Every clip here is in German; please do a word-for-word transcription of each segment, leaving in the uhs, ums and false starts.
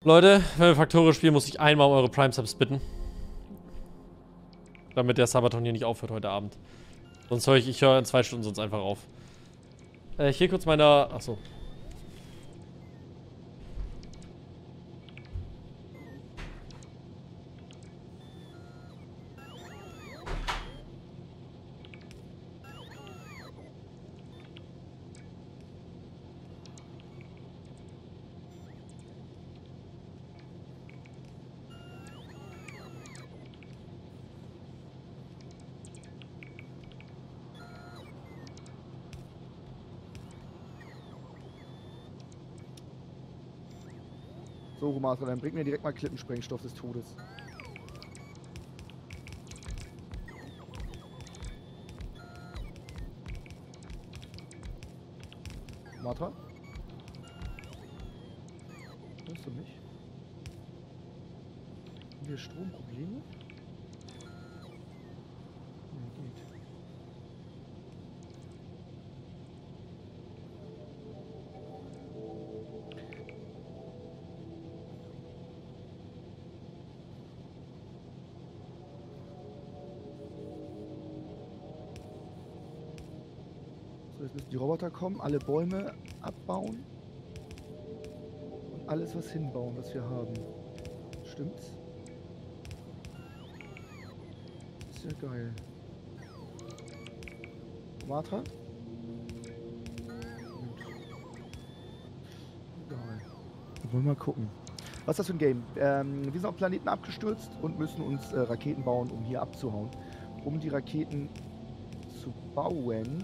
Leute, wenn wir Factorio spielen, muss ich einmal um eure Prime-Subs bitten. Damit der Sabaton hier nicht aufhört heute Abend. Sonst höre ich, ich höre in zwei Stunden sonst einfach auf. Äh, ich gehe kurz meiner... Achso. So, Romatra, dann bring mir direkt mal Klippensprengstoff des Todes. Romatra? Hörst du mich? Haben wir Stromprobleme? Nee, geht. So, jetzt müssen die Roboter kommen, alle Bäume abbauen und alles was hinbauen, was wir haben. Stimmt's? Das ist ja geil. Romatra? Geil. Wir wollen mal gucken. Was ist das für ein Game? Ähm, wir sind auf Planeten abgestürzt und müssen uns äh, Raketen bauen, um hier abzuhauen. Um die Raketen zu bauen...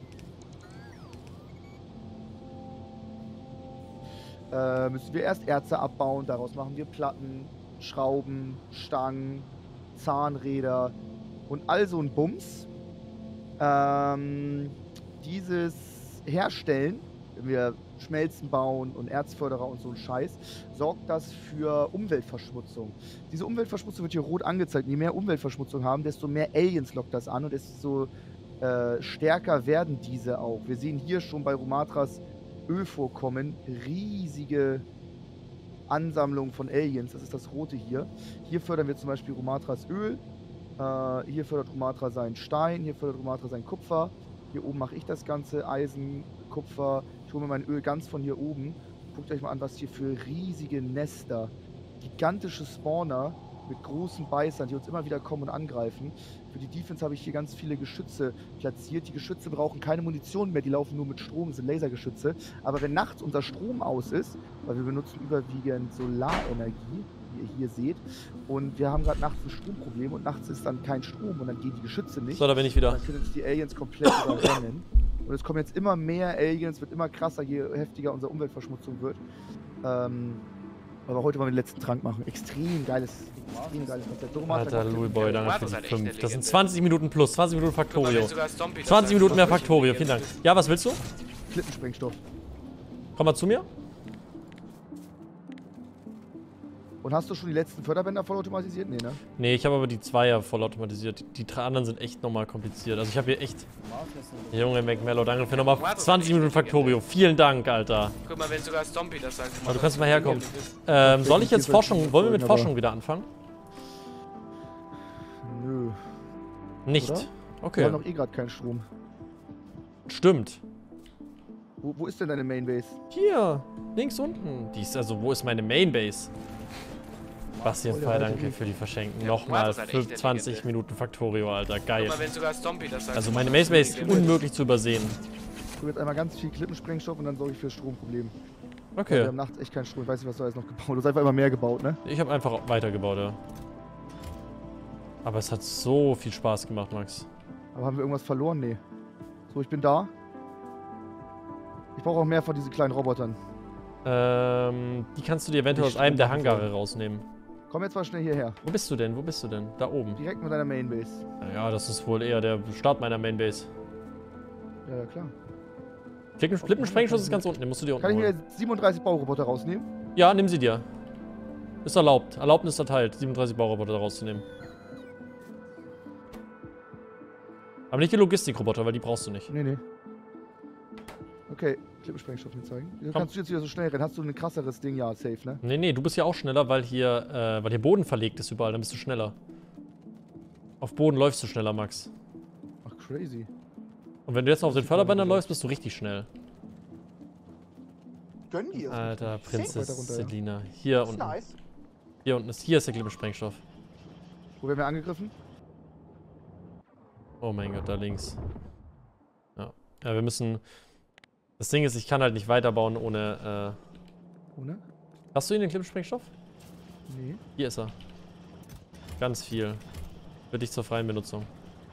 Äh, müssen wir erst Erze abbauen, daraus machen wir Platten, Schrauben, Stangen, Zahnräder und all so ein Bums. Ähm, dieses Herstellen, wenn wir Schmelzen bauen und Erzförderer und so ein Scheiß, sorgt das für Umweltverschmutzung. Diese Umweltverschmutzung wird hier rot angezeigt. Je mehr Umweltverschmutzung haben, desto mehr Aliens lockt das an und desto äh, stärker werden diese auch. Wir sehen hier schon bei Romatras Ölvorkommen riesige Ansammlung von Aliens. Das ist das rote hier. Hier fördern wir zum Beispiel Romatras Öl. Äh, hier fördert Romatra seinen Stein. Hier fördert Romatra sein Kupfer. Hier oben mache ich das Ganze. Eisen, Kupfer. Ich hole mir mein Öl ganz von hier oben. Guckt euch mal an, was hier für riesige Nester. Gigantische Spawner mit großen Beißern, die uns immer wieder kommen und angreifen. Für die Defense habe ich hier ganz viele Geschütze platziert. Die Geschütze brauchen keine Munition mehr, die laufen nur mit Strom, das sind Lasergeschütze. Aber wenn nachts unser Strom aus ist, weil wir benutzen überwiegend Solarenergie, wie ihr hier seht, und wir haben gerade nachts ein Stromproblem und nachts ist dann kein Strom und dann gehen die Geschütze nicht. So, da bin ich wieder. Dann können uns die Aliens komplett überrennen. Und es kommen jetzt immer mehr Aliens, wird immer krasser, je heftiger unsere Umweltverschmutzung wird. Ähm, aber heute wollen wir den letzten Trank machen. Extrem geiles, extrem geiles Konzept. Alter, Louisboy, danke für die fünf. Das sind zwanzig Minuten plus, zwanzig Minuten Factorio. zwanzig Minuten mehr Factorio, vielen Dank. Ja, was willst du? Klippensprengstoff. Komm mal zu mir. Und hast du schon die letzten Förderbänder vollautomatisiert? Nee, ne? Nee, ich habe aber die Zweier vollautomatisiert. Die, die drei anderen sind echt nochmal kompliziert. Also ich habe hier echt... Junge McMello, danke für nochmal zwanzig Minuten Factorio. Vielen Dank, Alter. Guck mal, wenn sogar Stompy das sagt. Aber du kannst mal herkommen. Ähm, soll ich jetzt Forschung... Wollen wir mit Forschung wieder anfangen? Nö. Nicht? Oder? Okay. Wir haben noch eh gerade keinen Strom. Stimmt. Wo, wo ist denn deine Mainbase? Hier, links unten. Die ist also, wo ist meine Mainbase? Bastian Fall, danke für die Verschenken. Nochmal zwanzig Minuten Factorio, Alter. Geil. Guck mal, wenn sogar Stompy das sagt. Also meine Mainbase ist unmöglich zu übersehen. Ich tue jetzt einmal ganz viel Klippensprengstoff und dann sorge ich für das Stromproblem. Okay. Wir haben nachts echt keinen Strom. Ich weiß nicht, was du alles noch gebaut hast. Du hast einfach immer mehr gebaut, ne? Ich habe einfach weitergebaut, ja. Aber es hat so viel Spaß gemacht, Max. Aber haben wir irgendwas verloren? Nee. So, ich bin da. Ich brauche auch mehr von diesen kleinen Robotern. Ähm, die kannst du dir eventuell aus einem der Hangare rausnehmen. Komm jetzt mal schnell hierher. Wo bist du denn? Wo bist du denn? Da oben. Direkt mit deiner Mainbase. Ja, das ist wohl eher der Start meiner Mainbase. Ja, ja, klar. Klippensprengschuss ist ganz unten, den musst du dir unten Kann ich mir holen. jetzt siebenunddreißig Bauroboter rausnehmen? Ja, nimm sie dir. Ist erlaubt. Erlaubnis erteilt, siebenunddreißig Bauroboter rauszunehmen. Aber nicht die Logistikroboter, weil die brauchst du nicht. Nee, nee. Okay, Klippensprengstoff mir zeigen? Komm. Kannst du jetzt wieder so schnell rennen? Hast du ein krasseres Ding? Ja, safe, ne? Nee, nee, du bist ja auch schneller, weil hier, äh, weil hier Boden verlegt ist überall, dann bist du schneller. Auf Boden läufst du schneller, Max. Ach, crazy. Und wenn du jetzt noch auf den Förderbändern läufst, bist du richtig schnell. Gönn dir. Alter, Prinzess runter, Selina. Hier unten. Nice. Hier unten ist, hier ist der Klippensprengstoff. Wo werden wir angegriffen? Oh mein Gott, da links. Ja. Ja, wir müssen... Das Ding ist, ich kann halt nicht weiterbauen ohne, äh... Ohne? Hast du ihn, den Klippensprengstoff? Nee. Hier ist er. Ganz viel. Für dich zur freien Benutzung.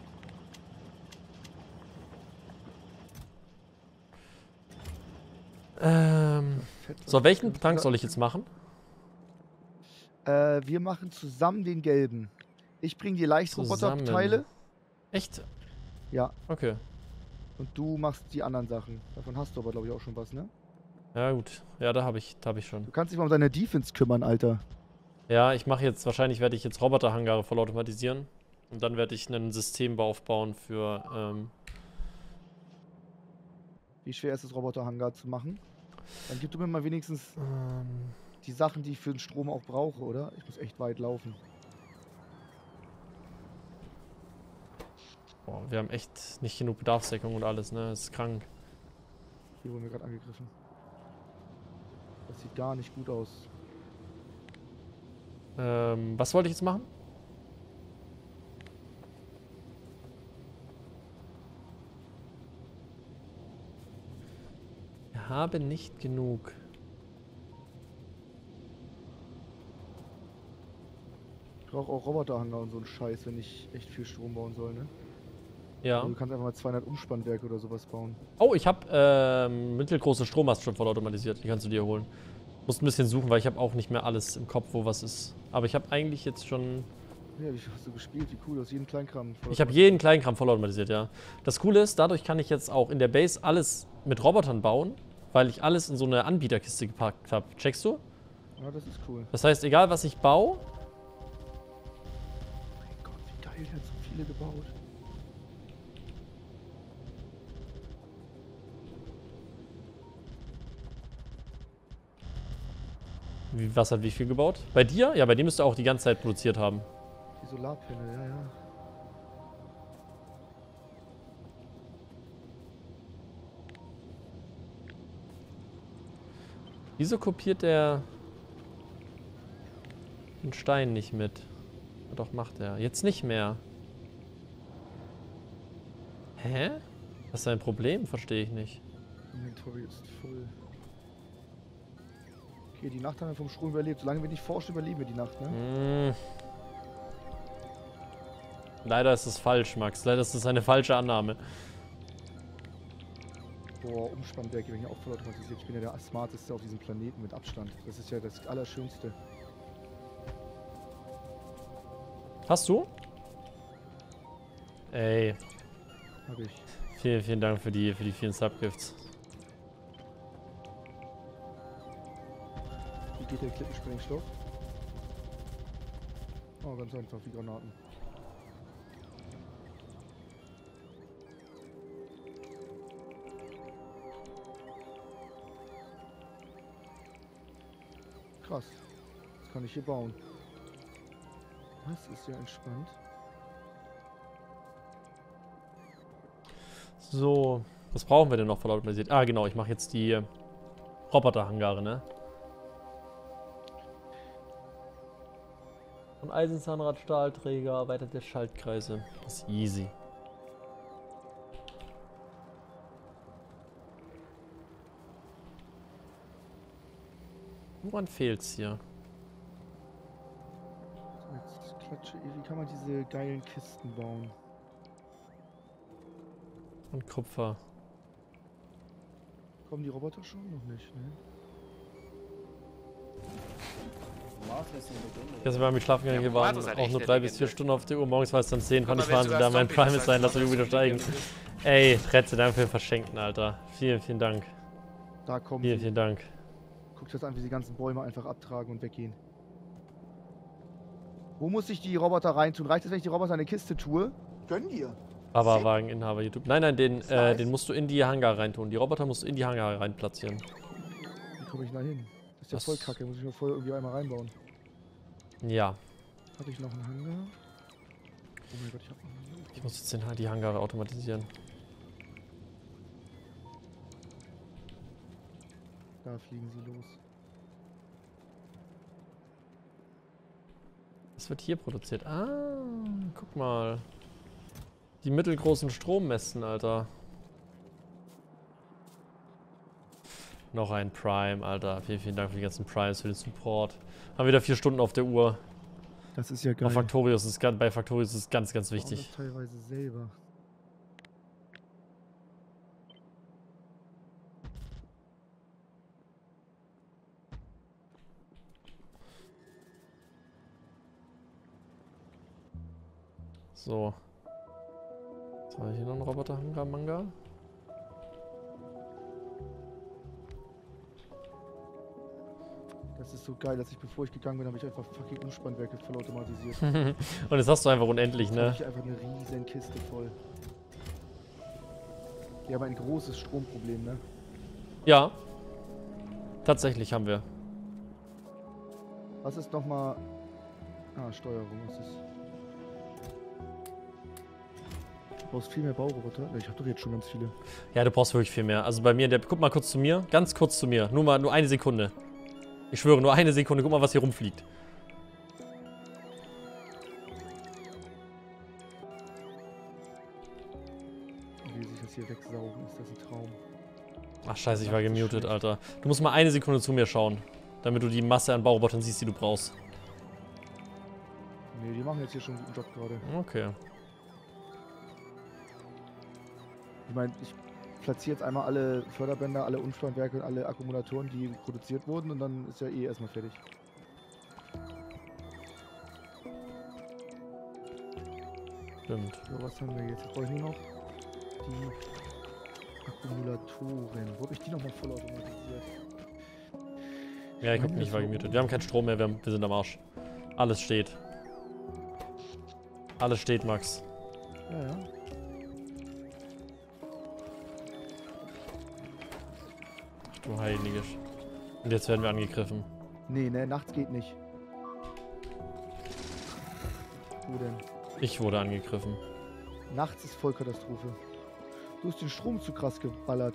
Ähm... So, welchen Tank soll ich jetzt machen? Äh, wir machen zusammen den gelben. Ich bring dir Leichtroboterteile. Echt? Ja. Okay. Und du machst die anderen Sachen. Davon hast du aber, glaube ich, auch schon was, ne? Ja, gut. Ja, da habe ich, da hab ich schon. Du kannst dich mal um deine Defense kümmern, Alter. Ja, ich mache jetzt, wahrscheinlich werde ich jetzt Roboterhangare vollautomatisieren. Und dann werde ich ein System aufbauen für, ähm... Wie schwer ist es, Roboterhangar zu machen? Dann gib du mir mal wenigstens ähm die Sachen, die ich für den Strom auch brauche, oder? Ich muss echt weit laufen. Boah, wir haben echt nicht genug Bedarfsdeckung und alles, ne? Das ist krank. Hier wurden wir gerade angegriffen. Das sieht gar nicht gut aus. Ähm, was wollte ich jetzt machen? Wir haben nicht genug. Ich brauche auch Roboterhangar und so einen Scheiß, wenn ich echt viel Strom bauen soll, ne? Ja. Also du kannst einfach mal zweihundert Umspannwerke oder sowas bauen. Oh, ich habe ähm, mittelgroße Strommast schon vollautomatisiert. Die kannst du dir holen. Musst ein bisschen suchen, weil ich habe auch nicht mehr alles im Kopf, wo was ist. Aber ich habe eigentlich jetzt schon... Ja, wie hast du gespielt? Wie cool, du hast jeden Kleinkram Ich habe jeden Kleinkram vollautomatisiert, ja. Das Coole ist, dadurch kann ich jetzt auch in der Base alles mit Robotern bauen, weil ich alles in so eine Anbieterkiste gepackt habe. Checkst du? Ja, das ist cool. Das heißt, egal was ich baue... Oh mein Gott, wie geil, der hat so viele gebaut. Wie, was hat wie viel gebaut? Bei dir? Ja, bei dir müsste auch die ganze Zeit produziert haben. Die Solarpanel, ja, ja. Wieso kopiert der den Stein nicht mit? Doch, macht er. Jetzt nicht mehr. Hä? Was ist dein Problem? Verstehe ich nicht. Inventory ist voll. Okay, die Nacht haben wir vom Strom überlebt. Solange wir nicht forschen, überleben wir die Nacht, ne? Mm. Leider ist es falsch, Max. Leider ist es eine falsche Annahme. Boah, Umspannwerke werden ja auch voll automatisiert. Ich bin ja der smarteste auf diesem Planeten mit Abstand. Das ist ja das Allerschönste. Hast du? Ey. Hab ich. Vielen, vielen Dank für die, für die vielen Subgifts. Wie geht der Klippensprengstoff? Oh, ganz einfach, wie Granaten. Krass. Das kann ich hier bauen. Das ist ja entspannt. So, was brauchen wir denn noch vollautomatisiert? Ah, genau, ich mache jetzt die Roboterhangare, ne? Und Eisenzahnrad, Stahlträger, erweiterte Schaltkreise. Das ist easy. Woran fehlt's hier? So, jetzt klatsche ich. Wie kann man diese geilen Kisten bauen? Und Kupfer. Kommen die Roboter schon? Noch nicht, ne? Gestern waren wir schlafen gegangen, wir waren halt auch nur drei bis vier Stunden auf der Uhr. Morgens war es dann zehn, fand ich mal, wenn Wahnsinn, sogar da mein Zombie Prime das ist sein, heißt, lass uns wieder steigen. Ey, Retze, danke für den Verschenkten, Alter. Vielen, vielen Dank. Da kommen Vielen, sie. vielen Dank. Guckt das an, wie die ganzen Bäume einfach abtragen und weggehen. Wo muss ich die Roboter reintun? Reicht es, wenn ich die Roboter in eine Kiste tue? Gönn dir. Barbarwageninhaber YouTube. Nein, nein, den, äh, den musst du in die Hangar reintun. Die Roboter musst du in die Hangar rein platzieren. Wie komme ich da hin? Das ist ja Das- voll kacke, muss ich mir voll irgendwie einmal reinbauen. Ja. Habe ich noch einen Hangar? Oh mein Gott, ich habe noch einen Hangar. Ich muss jetzt den, die Hangare automatisieren. Da fliegen sie los. Was wird hier produziert? Ah, guck mal. Die mittelgroßen Strommästen, Alter. Noch ein Prime, Alter. Vielen, vielen Dank für die ganzen Primes, für den Support. Haben wieder vier Stunden auf der Uhr. Das ist ja geil. Auf Factorius ist, ganz- bei Factorius ist es ganz, ganz Ich baue wichtig. das teilweise selber. So. Jetzt habe ich hier noch einen Roboter-Hangar-Manga. Das ist so geil, dass ich, bevor ich gegangen bin, habe ich einfach fucking Umspannwerke vollautomatisiert. Und jetzt hast du einfach unendlich, Jetzt ne? habe ich einfach eine riesen Kiste voll. Wir haben ein großes Stromproblem, ne? Ja. Tatsächlich haben wir. Was ist nochmal... Ah, Steuerung, was ist... Du brauchst viel mehr Bauroboter? Ich habe doch jetzt schon ganz viele. Ja, du brauchst wirklich viel mehr. Also bei mir, der, guck mal kurz zu mir. Ganz kurz zu mir. Nur mal, nur eine Sekunde. Ich schwöre, nur eine Sekunde. Guck mal, was hier rumfliegt. Wie sich das hier wegsaugen, ist das ein Traum. Ach scheiße, ich war gemutet, Alter. Du musst mal eine Sekunde zu mir schauen. Damit du die Masse an Baurobotern siehst, die du brauchst. Nee, die machen jetzt hier schon einen guten Job gerade. Okay. Ich meine, ich platziere jetzt einmal alle Förderbänder, alle Umspannwerke und alle Akkumulatoren, die produziert wurden, und dann ist ja eh erstmal fertig. Stimmt. So, was haben wir jetzt? Jetzt brauche ich nur noch die Akkumulatoren. Wo habe ich die nochmal vollautomatisiert? Ja, ich guck nicht, ich war gemutet. Wir haben keinen Strom mehr, wir, haben, wir sind am Arsch. Alles steht. Alles steht, Max. Ja, ja. Ach du Heiliges. Und jetzt werden wir angegriffen. Nee, ne, nachts geht nicht. Wo denn? Ich wurde angegriffen. Nachts ist Vollkatastrophe. Du hast den Strom zu krass geballert.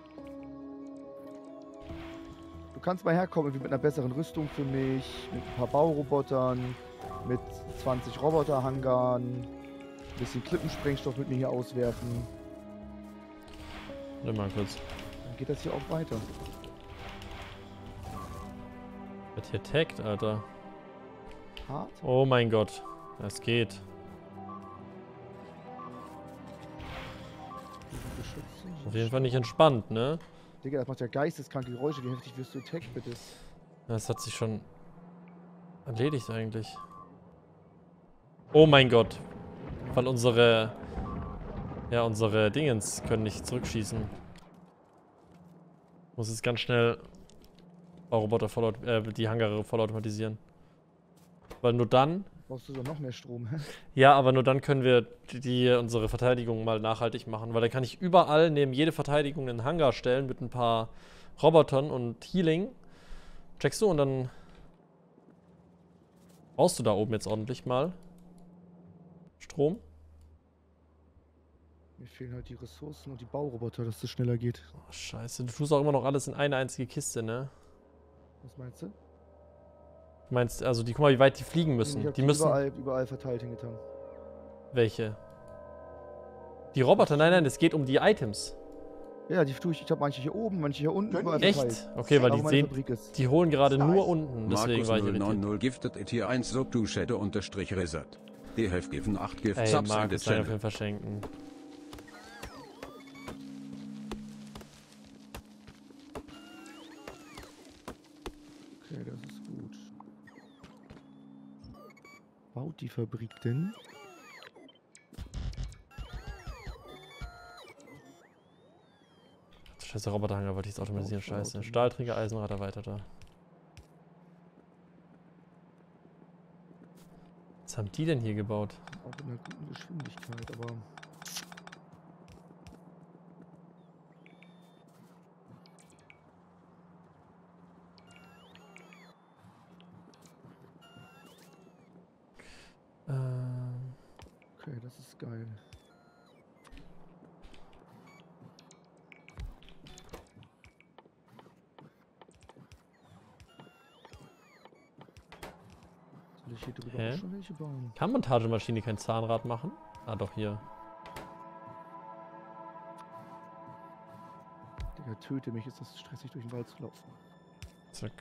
Du kannst mal herkommen irgendwie mit einer besseren Rüstung für mich, mit ein paar Baurobotern, mit zwanzig Roboterhangaren, ein bisschen Klippensprengstoff mit mir hier auswerfen. Warte mal kurz. Dann geht das hier auch weiter. Wird hier taggt, Alter. Hart? Oh mein Gott. Es geht. Geschütze. Auf jeden Fall nicht entspannt, ne? Digga, das macht ja geisteskranke Geräusche. Wie heftig wirst du attacked, bitte? Das hat sich schon erledigt eigentlich. Oh mein Gott. Weil unsere... Ja, unsere Dingens können nicht zurückschießen. Muss jetzt ganz schnell Bauroboter voll, äh, die Hangare vollautomatisieren. Weil nur dann... Brauchst du sogar noch mehr Strom, hä? Ja, aber nur dann können wir die, die unsere Verteidigung mal nachhaltig machen. Weil dann kann ich überall neben jede Verteidigung einen Hangar stellen mit ein paar Robotern und Healing. Checkst du? Und dann brauchst du da oben jetzt ordentlich mal Strom. Mir fehlen halt die Ressourcen und die Bauroboter, dass das schneller geht. Oh, scheiße. Du tust auch immer noch alles in eine einzige Kiste, ne? Was meinst du? Du meinst, also die, guck mal, wie weit die fliegen müssen. Ich hab Die die müssen... überall, überall verteilt hingetan. Welche? Die Roboter? Nein, nein, es geht um die Items. Ja, die tue ich. Ich habe manche hier oben, manche hier unten. Überall Echt? verteilt. Okay, weil Da, die wo meine sehen... Fabrik ist. Die holen gerade nur unten, deswegen Markus war ich null neun irritiert. null giftet it hier eins so to shadow unterstrich reset. Die have given acht gift Ey, subs in the Markus, danke für channel. den Verschenken. Okay, das ist gut. Baut die Fabrik denn? Scheiße, Roboterhanger wollte ich jetzt automatisieren, Oh, scheiße. Auto. Stahlträger, Eisenrad erweiterter. Was haben die denn hier gebaut? Auch in einer guten Geschwindigkeit, aber Das ist geil. Soll ich hier drüber Hä? auch schon welche bauen? Kann Montagemaschine kein Zahnrad machen? Ah, doch, hier. Digga, töte mich, ist das stressig durch den Wald zu laufen. Zack.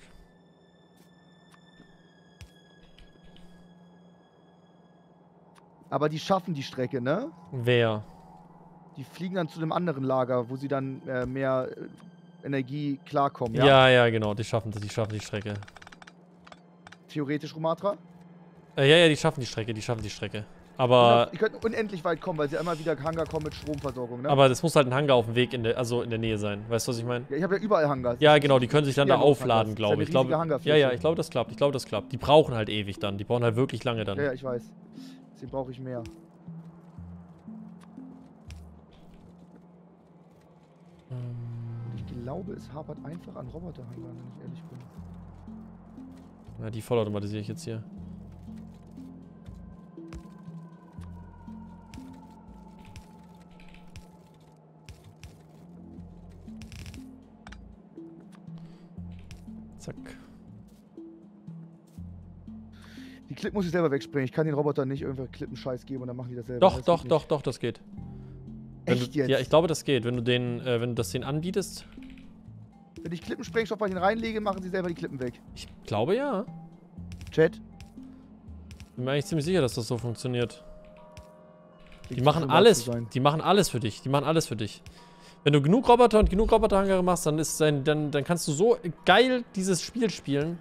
Aber die schaffen die Strecke, ne? Wer? Die fliegen dann zu einem anderen Lager, wo sie dann äh, mehr äh, Energie klarkommen, ja? Ja, ja, genau. Die schaffen das. Die schaffen die Strecke. Theoretisch, Romatra? Äh, ja, ja, die schaffen die Strecke. Die schaffen die Strecke. Aber, Die könnten unendlich weit kommen, weil sie immer wieder Hangar kommen mit Stromversorgung, ne? aber das muss halt ein Hangar auf dem Weg in der, also in der Nähe sein. Weißt du, was ich meine? Ja, ich habe ja überall Hangars. Ja, genau. Die können sich dann Ja, da noch aufladen, Hangars. glaube Das ich. ist ja eine Ich glaube, riesige ja, Hangarfläche. ja. Ich glaube, das klappt. Ich glaube, das klappt. Die brauchen halt ewig dann. Die brauchen halt wirklich lange dann. Ja, ja, ich weiß. Deswegen brauche ich mehr. Ich glaube, es hapert einfach an Roboterhangaren, wenn ich ehrlich bin. Ja, die vollautomatisiere ich jetzt hier. Zack. Die Klippen muss ich selber wegspringen. Ich kann den Robotern nicht irgendwelche Klippen-Scheiß geben und dann machen die das selber. Doch, Das doch, geht doch, nicht. doch, das geht. Wenn Echt du, jetzt? Ja, ich glaube, das geht. Wenn du den, äh, wenn du das denen anbietest. Wenn ich Klippensprengstoff bei denen reinlege, machen sie selber die Klippen weg. Ich glaube ja. Chat? Bin mir eigentlich ziemlich sicher, dass das so funktioniert. Die Klingt machen so privat alles, zu sein. die machen alles für dich. Die machen alles für dich. Wenn du genug Roboter und genug Roboterhangare machst, dann ist dein, dann, dann kannst du so geil dieses Spiel spielen.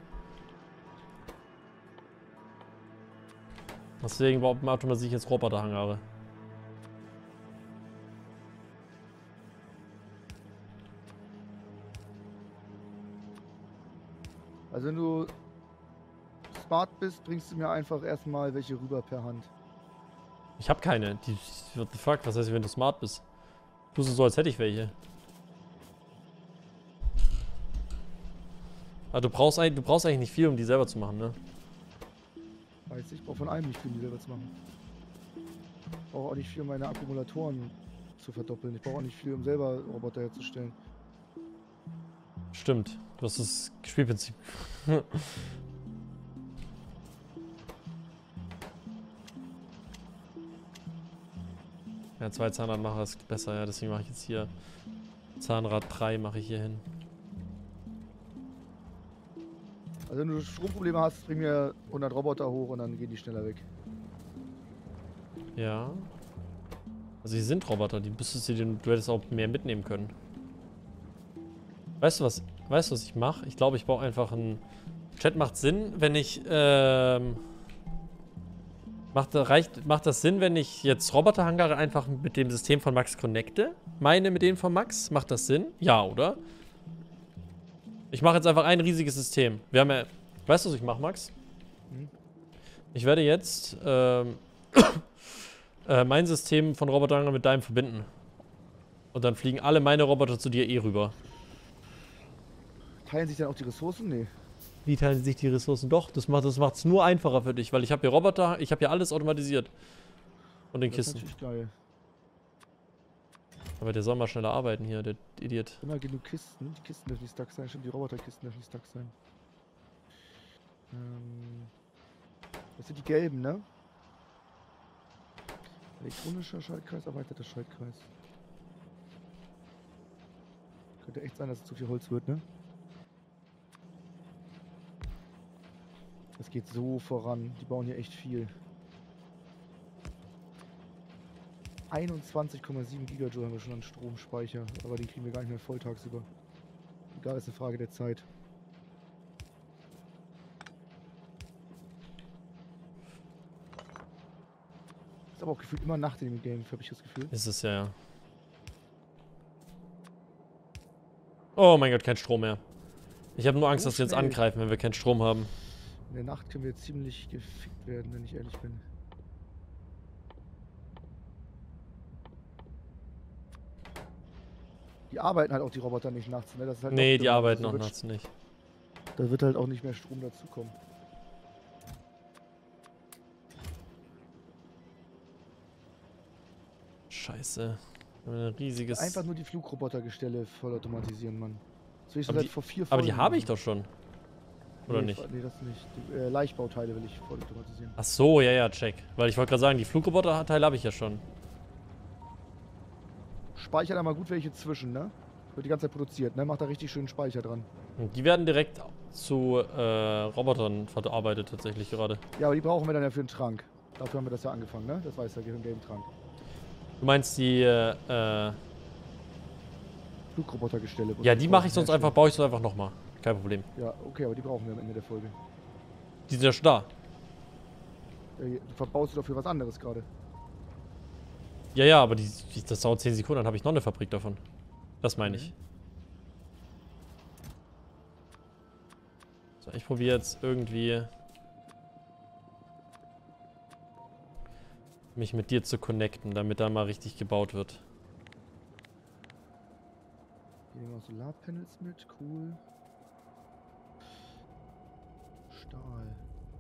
Deswegen automatisiere ich jetzt Roboterhangare. Also wenn du smart bist, bringst du mir einfach erstmal welche rüber per Hand. Ich habe keine. Die, what the fuck? Was heißt, wenn du smart bist? Tust du so, als hätte ich welche. Aber du brauchst, eigentlich, du brauchst eigentlich nicht viel, um die selber zu machen, ne? Weiß ich, ich brauche von allem nicht viel, um die selber zu machen. Ich brauche auch nicht viel, um meine Akkumulatoren zu verdoppeln. Ich brauche auch nicht viel, um selber Roboter herzustellen. Stimmt. Du hast das Spielprinzip. Ja, zwei Zahnradmacher ist besser, ja. Deswegen mache ich jetzt hier Zahnrad drei mache ich hier hin. Also wenn du Stromprobleme hast, bring mir hundert Roboter hoch und dann gehen die schneller weg. Ja. Also hier sind Roboter, die müsstest du, den, du hättest auch mehr mitnehmen können. Weißt du was? Weißt du, was ich mache? Ich glaube, ich brauche einfach einen. Chat macht Sinn, wenn ich. Ähm, macht, reicht, macht das Sinn, wenn ich jetzt Roboterhangare einfach mit dem System von Max connecte? Meine mit dem von Max? Macht das Sinn? Ja, oder? Ich mache jetzt einfach ein riesiges System. Wir haben ja. Weißt du, was ich mache, Max? Hm? Ich werde jetzt ähm, äh, mein System von Roboterhangaren mit deinem verbinden. Und dann fliegen alle meine Roboter zu dir eh rüber. Teilen sich dann auch die Ressourcen? Nee. Wie teilen sich die Ressourcen? Doch, das macht es das nur einfacher für dich, weil ich habe hier Roboter, ich habe hier alles automatisiert. Und den Das ist Kisten. natürlich geil. Aber der soll mal schneller arbeiten hier, der Idiot. Immer genug Kisten. Die Kisten dürfen nicht stuck sein. Stimmt, die Roboterkisten dürfen nicht stuck sein. Ähm, das sind die gelben, ne? Elektronischer Schaltkreis, erweiterter Schaltkreis. Könnte echt sein, dass es zu viel Holz wird, ne? Es geht so voran. Die bauen hier echt viel. einundzwanzig Komma sieben Gigajoule haben wir schon an Stromspeicher, aber den kriegen wir gar nicht mehr voll tagsüber. Egal, ist eine Frage der Zeit. Ist aber auch gefühlt immer Nacht in dem Game, habe ich das Gefühl. Ist es ja, ja. Oh mein Gott, kein Strom mehr. Ich habe nur Angst, So dass sie uns schnell. angreifen, wenn wir keinen Strom haben. In der Nacht können wir ziemlich gefickt werden, wenn ich ehrlich bin. Die arbeiten halt auch die Roboter nicht nachts, ne? Das ist halt Nee, noch die dümmer. arbeiten Also auch wird- nachts nicht. Da wird halt auch nicht mehr Strom dazukommen. Scheiße. Wir haben ein riesiges... Einfach nur die Flugrobotergestelle vollautomatisieren, Mann. Das will ich schon Aber seit die- vor vier Aber die Folgen habe ich machen. doch schon. Oder nee, nicht? Nee, das nicht. Die äh, Leichtbauteile will ich vollautomatisieren. Ach so, ja, ja, check. Weil ich wollte gerade sagen, die Flugroboter-Teile habe ich ja schon. Speicher da mal gut welche zwischen, ne? Wird die ganze Zeit produziert, ne? Macht da richtig schönen Speicher dran. Und die werden direkt zu äh, Robotern verarbeitet tatsächlich gerade. Ja, aber die brauchen wir dann ja für den Trank. Dafür haben wir das ja angefangen, ne? Das weiß ja, Gehirn Game Trank. Du meinst die, äh, äh Flugrobotergestelle. ja, die mache ich sonst herstellen. einfach, baue ich sonst einfach nochmal. Kein Problem. Ja, okay, aber die brauchen wir am Ende der Folge. Die sind ja schon da. Äh, Du verbaust du dafür was anderes gerade. Ja, ja, aber die, die, das dauert zehn Sekunden, dann habe ich noch eine Fabrik davon. Das meine ich. So, ich probiere jetzt irgendwie mich mit dir zu connecten, damit da mal richtig gebaut wird. Hier nehmen wir noch Solarpanels mit, cool. Stahl.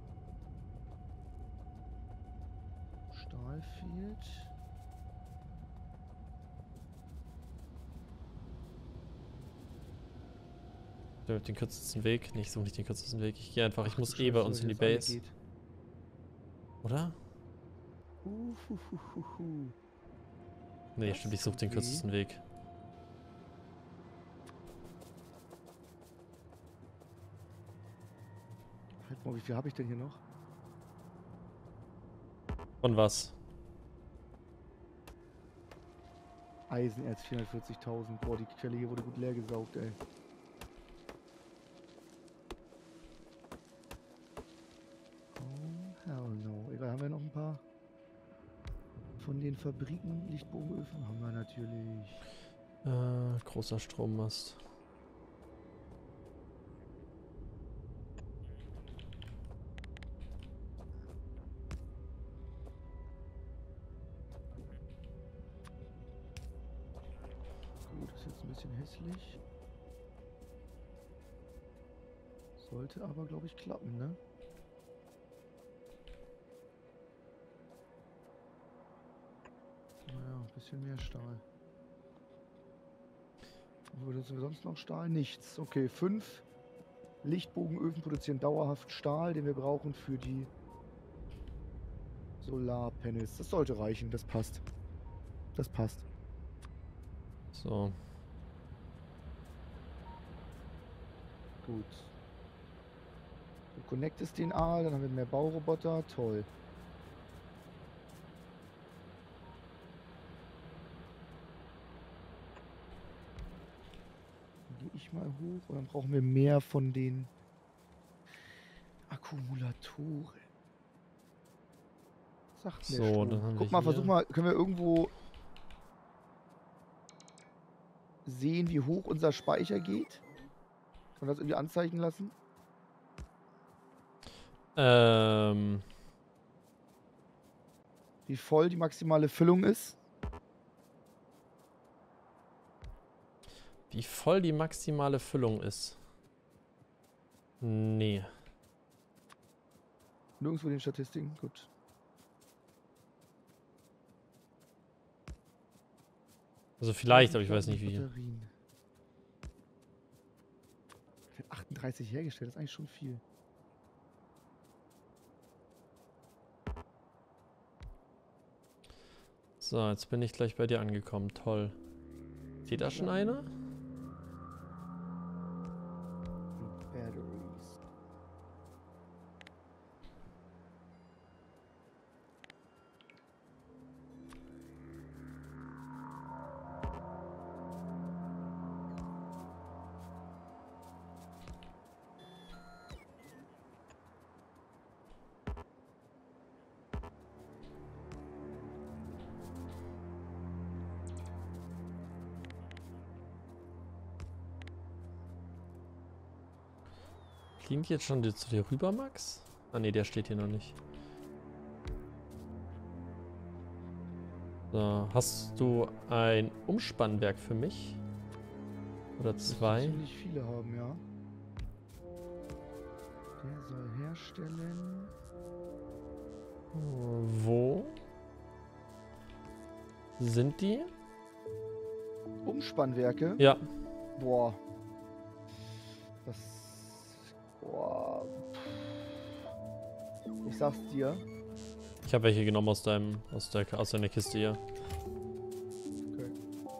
Stahl fehlt. Den kürzesten Weg. Nee, ich suche nicht den kürzesten Weg. Ich gehe einfach, ich Ach, muss du eh bei Scheiße, uns in die das alles Base. geht. Oder? Uhuhuhu. Nee, Das stimmt, ich suche den tut weh. kürzesten Weg. Halt mal, wie viel habe ich denn hier noch? Und was? Eisenerz vierhundertvierzigtausend. Boah, die Quelle hier wurde gut leer gesaugt, ey. Oh, hell no. Egal, haben wir noch ein paar von den Fabriken Lichtbogenöfen? Haben wir natürlich. Äh, großer Strommast. Gut, ist jetzt ein bisschen hässlich. Sollte aber, glaube ich, klappen, ne? Naja, ein bisschen mehr Stahl. Wo benutzen wir sonst noch Stahl? Nichts. Okay, fünf Lichtbogenöfen produzieren dauerhaft Stahl, den wir brauchen für die Solarpanels. Das sollte reichen, das passt. Das passt. So. Gut. Du connectest den Aal, dann haben wir mehr Bauroboter. Toll. Dann gehe ich mal hoch und dann brauchen wir mehr von den Akkumulatoren. Sagt mir So, Strom. dann haben wir Guck mal, hier- versuch mal, können wir irgendwo sehen, wie hoch unser Speicher geht? Kann man das irgendwie anzeigen lassen? Ähm. Wie voll die maximale Füllung ist? Wie voll die maximale Füllung ist. Nee. Nirgendwo in den Statistiken? Gut. Also vielleicht, aber ich weiß nicht wie. Batterien. Wird achtunddreißig hergestellt, das ist eigentlich schon viel. So, jetzt bin ich gleich bei dir angekommen. Toll. Steht da schon einer? Batteries. Klingt jetzt schon zu dir rüber, Max? Ah ne, der steht hier noch nicht. So, hast du ein Umspannwerk für mich? Oder zwei? Ziemlich viele haben, ja. Der soll herstellen. Wo? Sind die? Umspannwerke? Ja. Boah. Das... Boah. Ich sag's dir. Ich habe welche genommen aus deinem, aus der, aus deiner Kiste hier. Okay.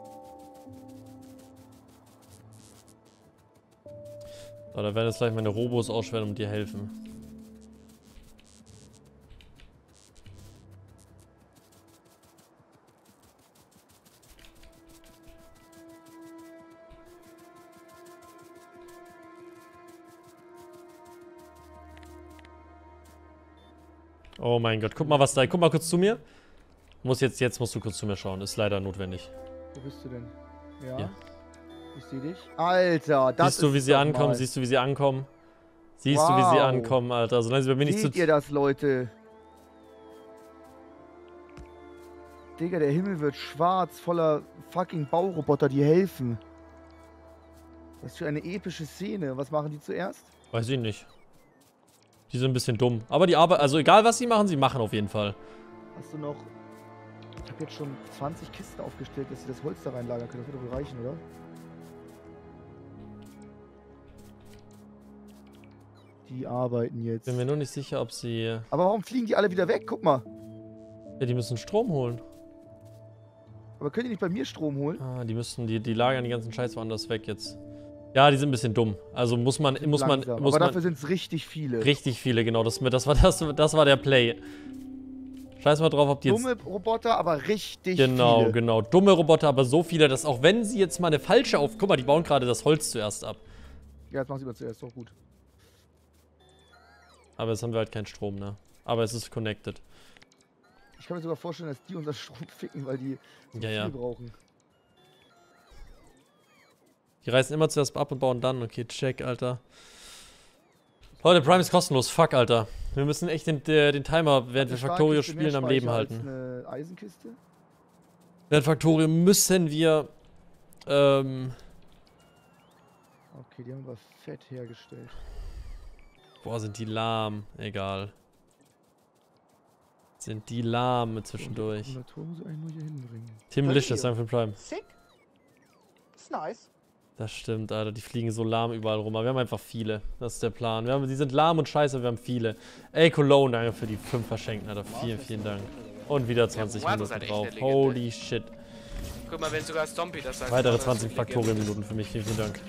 So, da werden jetzt gleich meine Robos ausschweren, um dir helfen. Oh mein Gott, guck mal was da. Guck mal kurz zu mir. Muss jetzt, jetzt musst du kurz zu mir schauen. Ist leider notwendig. Wo bist du denn? Ja. Ja. Ich sehe dich. Alter, das Siehst du, wie ist sie doch ankommen? mal. Siehst du, wie sie ankommen? Siehst du, wie sie Wow. ankommen, Alter? Solange sie bei mir nicht zu... Seht ihr das, Leute? Digga, der Himmel wird schwarz, voller fucking Bauroboter, die helfen. Was für eine epische Szene. Was machen die zuerst? Weiß ich nicht. Die sind ein bisschen dumm. Aber die Arbeit... Also egal, was sie machen, sie machen auf jeden Fall. Hast du noch... Ich habe jetzt schon zwanzig Kisten aufgestellt, dass sie das Holz da reinlagern können. Das wird doch wohl reichen, oder? Die arbeiten jetzt. Bin mir nur nicht sicher, ob sie... Aber warum fliegen die alle wieder weg? Guck mal. Ja, die müssen Strom holen. Aber können die nicht bei mir Strom holen? Ah, die müssen... Die, die lagern die ganzen Scheiß woanders weg jetzt. Ja, die sind ein bisschen dumm. Also muss man... Muss man, Langsam. muss Aber man dafür sind es richtig viele. richtig viele, genau. Das, das, war, das, das war der Play. Scheiß mal drauf, ob die jetzt... Dumme Roboter, aber richtig Genau, viele. genau. Dumme Roboter, aber so viele, dass auch wenn sie jetzt mal eine falsche auf... Guck mal, die bauen gerade das Holz zuerst ab. Ja, das machen sie mal zuerst. Doch gut. Aber jetzt haben wir halt keinen Strom, ne? Aber es ist connected. Ich kann mir sogar vorstellen, dass die unser Strom ficken, weil die so Ja, viel ja. brauchen. Die reißen immer zuerst ab und bauen dann. Okay, check, Alter. Leute, Prime ist kostenlos. Fuck, Alter. Wir müssen echt den, den, den Timer, während wir Eine Factorio Stahlkiste mehr spielen, am Leben Speicher als halten. Eine Eisenkiste? Während Factorio müssen wir... Ähm... Okay, die haben wir fett hergestellt. Boah, sind die lahm. Egal. Sind die lahm zwischendurch. Der Turm muss ich eigentlich nur hier hinbringen. Tim Licious, danke für den Prime. Sick. It's nice. Das stimmt, Alter. Die fliegen so lahm überall rum. Aber wir haben einfach viele. Das ist der Plan. Wir haben, die sind lahm und scheiße, wir haben viele. Ey, Cologne, danke für die fünf Verschenken, Alter. Vielen, vielen Dank. Und wieder zwanzig Ja, Guardo ist Minuten halt echt drauf. eine Legende. Holy shit. Guck mal, wenn sogar Stompy das sagt. Weitere das ist zwanzig eine Legende. Faktorien-Minuten für mich. Vielen, vielen Dank.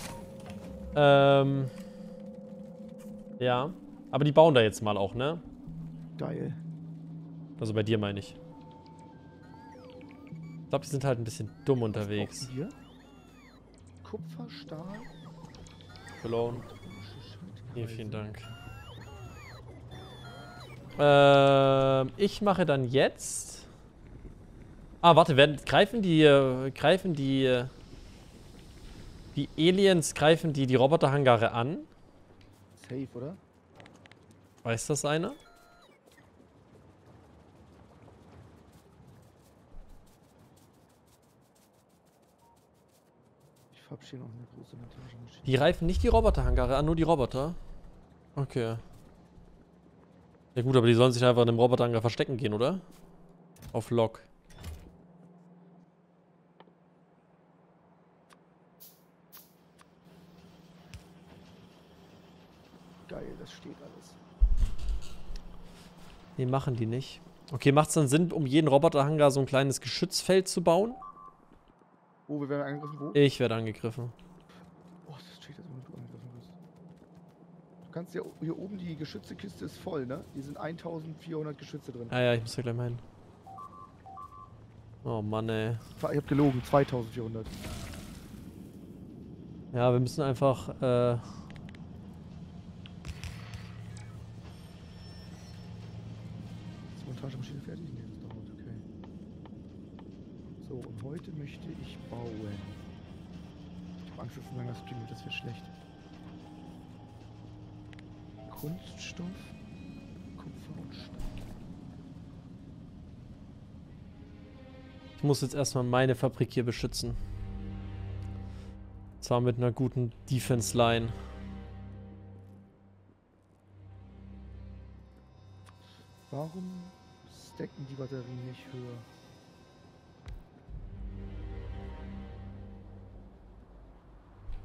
Ähm. Ja. Aber die bauen da jetzt mal auch, ne? Geil. Also bei dir meine ich. Ich glaube, die sind halt ein bisschen dumm Was unterwegs. brauchen wir? Kupfer, Stahl. Cologne. Vielen, Schildkröte. vielen Dank. Ähm, ich mache dann jetzt... Ah, warte, werden, greifen die, äh, greifen die, äh, die Aliens, greifen die die Roboterhangare an? Safe, oder? Weiß das einer? Ich verabschiede noch eine große Montagemaschine. Die greifen nicht die Roboterhangare an, nur die Roboter? Okay. Ja gut, aber die sollen sich einfach in einem Roboterhangar verstecken gehen, oder? Auf Lock. Geil, das steht alles. Nee, machen die nicht. Okay, macht es dann Sinn, um jeden Roboterhangar so ein kleines Geschützfeld zu bauen? Oh, wir werden angegriffen, wo? Ich werde angegriffen. Oh, das steht jetzt, wenn du angegriffen wirst. Du kannst ja hier oben, die Geschützekiste ist voll, ne? Hier sind eintausendvierhundert Geschütze drin. Ah ja, ich muss ja gleich mal hin. Oh Mann, ey. Ich hab gelogen, zweitausendvierhundert. Ja, wir müssen einfach, äh... Ist die Montagemaschine fertig? Nee, das dauert, okay. So, und heute möchte ich bauen. Ich hab Angst, dass ein langer Stream wird, das wäre schlecht. Kunststoff, Kupfer und Stahl. Ich muss jetzt erstmal meine Fabrik hier beschützen. Und zwar mit einer guten Defense-Line. Warum stacken die Batterien nicht höher?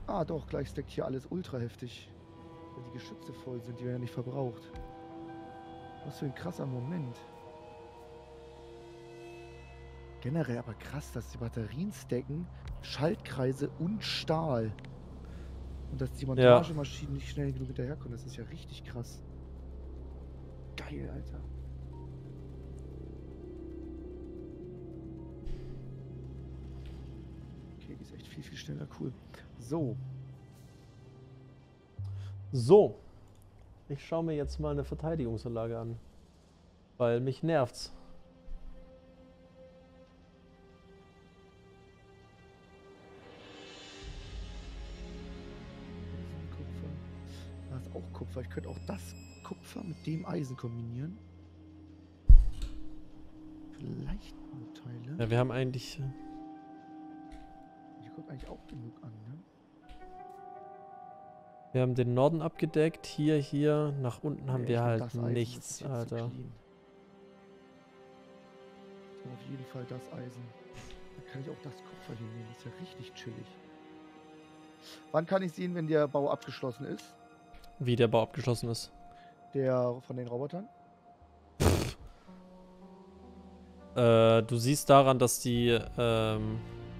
Ah, doch, gleich stackt hier alles ultra heftig. Wenn die Geschütze voll sind, die werden ja nicht verbraucht. Was für ein krasser Moment. Generell aber krass, dass die Batterien stacken, Schaltkreise und Stahl. Und dass die Montagemaschinen nicht schnell genug hinterherkommen, das ist ja richtig krass. Geil, Alter. Okay, die ist echt viel, viel schneller, cool. So. So. Ich schaue mir jetzt mal eine Verteidigungsanlage an. Weil mich nervt's. Kupfer. Da ist auch Kupfer. Ich könnte auch das Kupfer mit dem Eisen kombinieren. Vielleicht Teile. Ja, wir haben eigentlich... äh, Hier kommt eigentlich auch genug an, ne? Wir haben den Norden abgedeckt. Hier, hier. Nach unten haben Nee, wir ich nehm halt das Eisen, das nichts, ist jetzt zu Alter. clean. So, auf jeden Fall das Eisen. Da kann ich auch das Kupfer hinnehmen. Das ist ja richtig chillig. Wann kann ich sehen, wenn der Bau abgeschlossen ist? Wie der Bau abgeschlossen ist. Der von den Robotern? Äh, du siehst daran, dass die, ähm...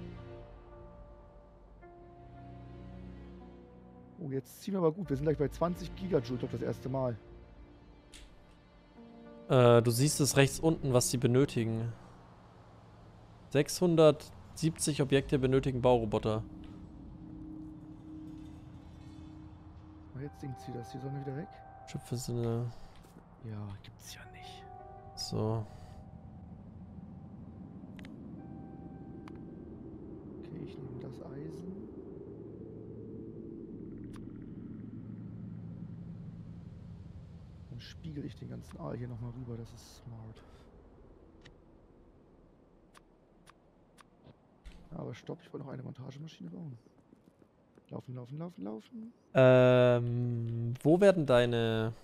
Oh, jetzt ziehen wir aber gut. Wir sind gleich bei zwanzig Gigajoule doch das erste Mal. Äh, du siehst es rechts unten, was sie benötigen. sechshundertsiebzig Objekte benötigen Bauroboter. Oh, jetzt sinkt sie das. Die Sonne wieder weg. Schöpfe Sinne. Ja, gibt's ja nicht. So. Okay, ich nehme das Eisen. Dann spiegel ich den ganzen Aal hier nochmal rüber. Das ist smart. Aber stopp, ich wollte noch eine Montagemaschine bauen. Laufen, laufen, laufen, laufen. Ähm, wo werden deine...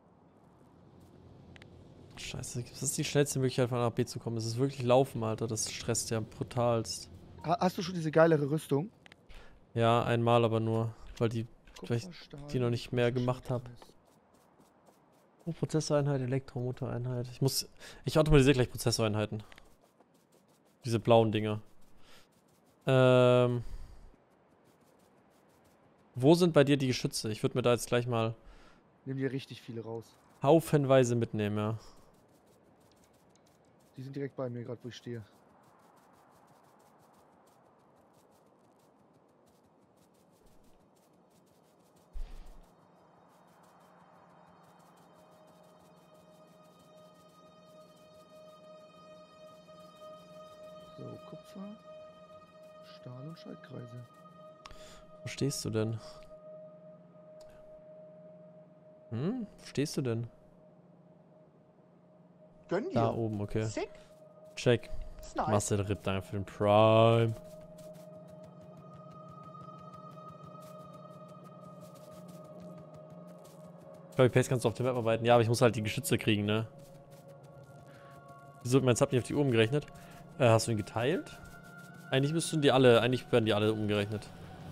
Scheiße, das ist die schnellste Möglichkeit von A nach B zu kommen. Es ist wirklich Laufen, Alter. Das stresst ja brutalst. Ha hast du schon diese geilere Rüstung? Ja, einmal aber nur, weil die, weil ich Kupfer, Stahl, die noch nicht mehr gemacht habe. Schaltkreis. Oh, Prozessoreinheit, Elektromotoreinheit. Ich muss, ich automatisiere gleich Prozessoreinheiten. Diese blauen Dinger. Ähm... Wo sind bei dir die Geschütze? Ich würde mir da jetzt gleich mal Nimm dir richtig viele raus. haufenweise mitnehmen, ja. Die sind direkt bei mir, gerade wo ich stehe. So, Kupfer, Stahl und Schaltkreise. Wo stehst du denn? Hm? Wo stehst du denn? Gönn dir. Da oben, okay. Sick. Check. Ist nice. Machst du den Rip danke für den Prime. Copy-Paste kannst du auf der Map arbeiten. Ja, aber ich muss halt die Geschütze kriegen, ne? Wieso, mein Sub nicht auf die Uhr umgerechnet? Äh, hast du ihn geteilt? Eigentlich müssten die alle, eigentlich werden die alle umgerechnet.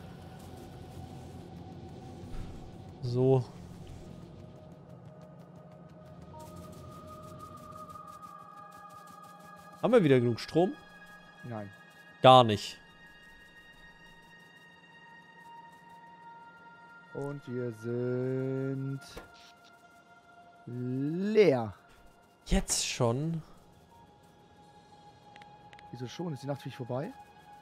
So. Haben wir wieder genug Strom? Nein. Gar nicht. Und wir sind leer. Jetzt schon? Wieso schon? Ist die Nacht wirklich vorbei?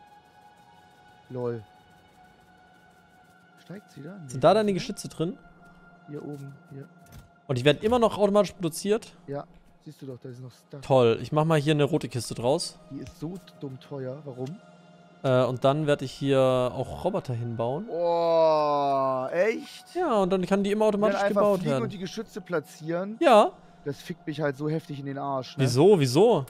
Lol. Steigt sie da? Nee, Sind da dann die oder? Geschütze drin? Hier oben, hier. Und die werden immer noch automatisch produziert? Ja, siehst du doch, da ist noch Stuff. Toll. Ich mach mal hier eine rote Kiste draus. Die ist so dumm teuer. Warum? Äh, und dann werde ich hier auch Roboter hinbauen. Oh, echt? Ja, und dann kann die immer Wir automatisch einfach gebaut fliegen werden. und die Geschütze platzieren. Ja. Das fickt mich halt so heftig in den Arsch, ne? Wieso? Wieso?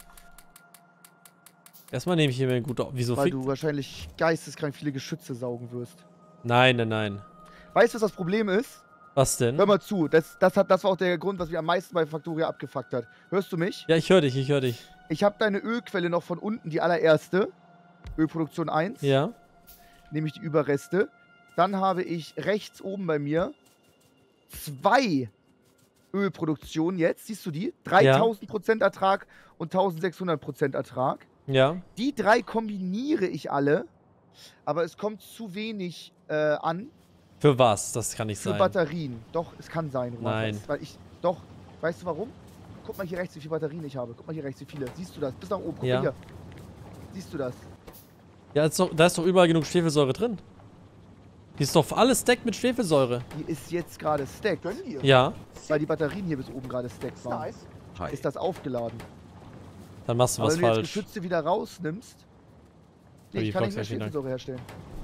Erstmal nehme ich hier mir gut auf. Wieso Weil fick? du wahrscheinlich geisteskrank viele Geschütze saugen wirst. Nein, nein, nein. Weißt du, was das Problem ist? Was denn? Hör mal zu, das, das, hat, das war auch der Grund, was mich am meisten bei Factoria abgefuckt hat. Hörst du mich? Ja, ich höre dich, ich höre dich. Ich habe deine Ölquelle noch von unten, die allererste. Ölproduktion eins. Ja. Nämlich die Überreste. Dann habe ich rechts oben bei mir zwei Ölproduktionen jetzt. Siehst du die? dreitausend Prozent Ertrag und eintausendsechshundert Prozent Ertrag. Ja. Die drei kombiniere ich alle, aber es kommt zu wenig äh, an. Für was? Das kann nicht Für sein. Batterien. Doch, es kann sein. Roman, Nein. Das, weil ich, doch. Weißt du warum? Guck mal hier rechts, wie viele Batterien ich habe. Guck mal hier rechts, wie viele. Siehst du das? Bis nach oben. Guck Ja. mal hier. Siehst du das? Ja, ist doch, da ist doch überall genug Schwefelsäure drin. Die ist doch alles stackt mit Schwefelsäure. Die ist jetzt gerade stacked. Gönn dir. Ja. Weil die Batterien hier bis oben gerade stacked Ist waren. nice. Hi. Ist das aufgeladen. Dann machst du Aber was wenn du jetzt falsch. Geschütze wieder rausnimmst. Nee, Wie, ich kann nicht mehr Volkswagen, vielen Dank. Schwefelsäure herstellen.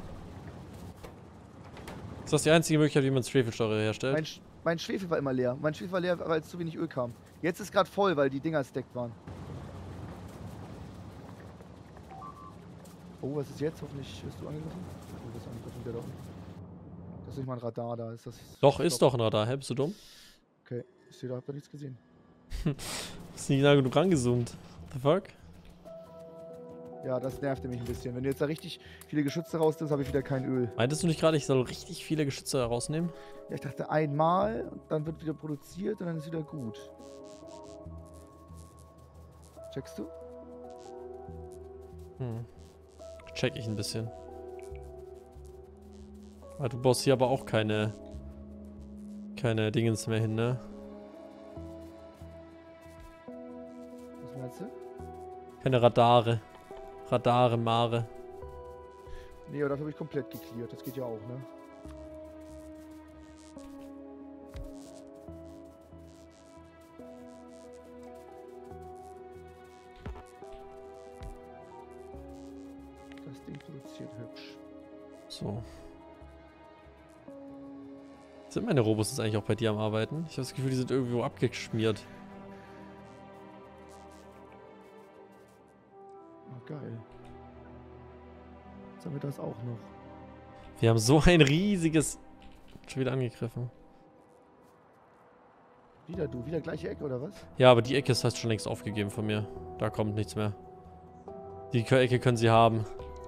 Ist das die einzige Möglichkeit, wie man Schwefelsäure herstellt? Mein, Sch mein Schwefel war immer leer. Mein Schwefel war leer, weil zu wenig Öl kam. Jetzt ist gerade voll, weil die Dinger stacked waren. Oh, was ist jetzt? Hoffentlich wirst du angegriffen. Oh, das ist angegriffen, der da unten. Das ist nicht mal ein Radar da. Ist das Doch, ist doch ein Radar. Hä, bist du dumm? Okay, ich sehe, da habt ihr nichts gesehen. Ist nicht nah genug rangezoomt. The fuck? Ja, das nervte mich ein bisschen. Wenn du jetzt da richtig viele Geschütze rausnimmst, habe ich wieder kein Öl. Meintest du nicht gerade, ich soll richtig viele Geschütze rausnehmen? Ja, ich dachte einmal und dann wird wieder produziert und dann ist wieder gut. Checkst du? Hm. Check ich ein bisschen. Ah, du baust hier aber auch keine keine Dingens mehr hin, ne? Was meinst du? Keine Radare. Radare, Mare. Nee, aber dafür habe ich komplett geklärt. Das geht ja auch, ne? Das Ding produziert hübsch. So. Sind meine Robos jetzt eigentlich auch bei dir am Arbeiten? Ich habe das Gefühl, die sind irgendwo abgeschmiert. Oh, geil. Jetzt haben wir das auch noch. Wir haben so ein riesiges... Schon wieder angegriffen. Wieder du, wieder gleiche Ecke, oder was? Ja, aber die Ecke ist fast schon längst aufgegeben von mir. Da kommt nichts mehr. Die Ecke können sie haben.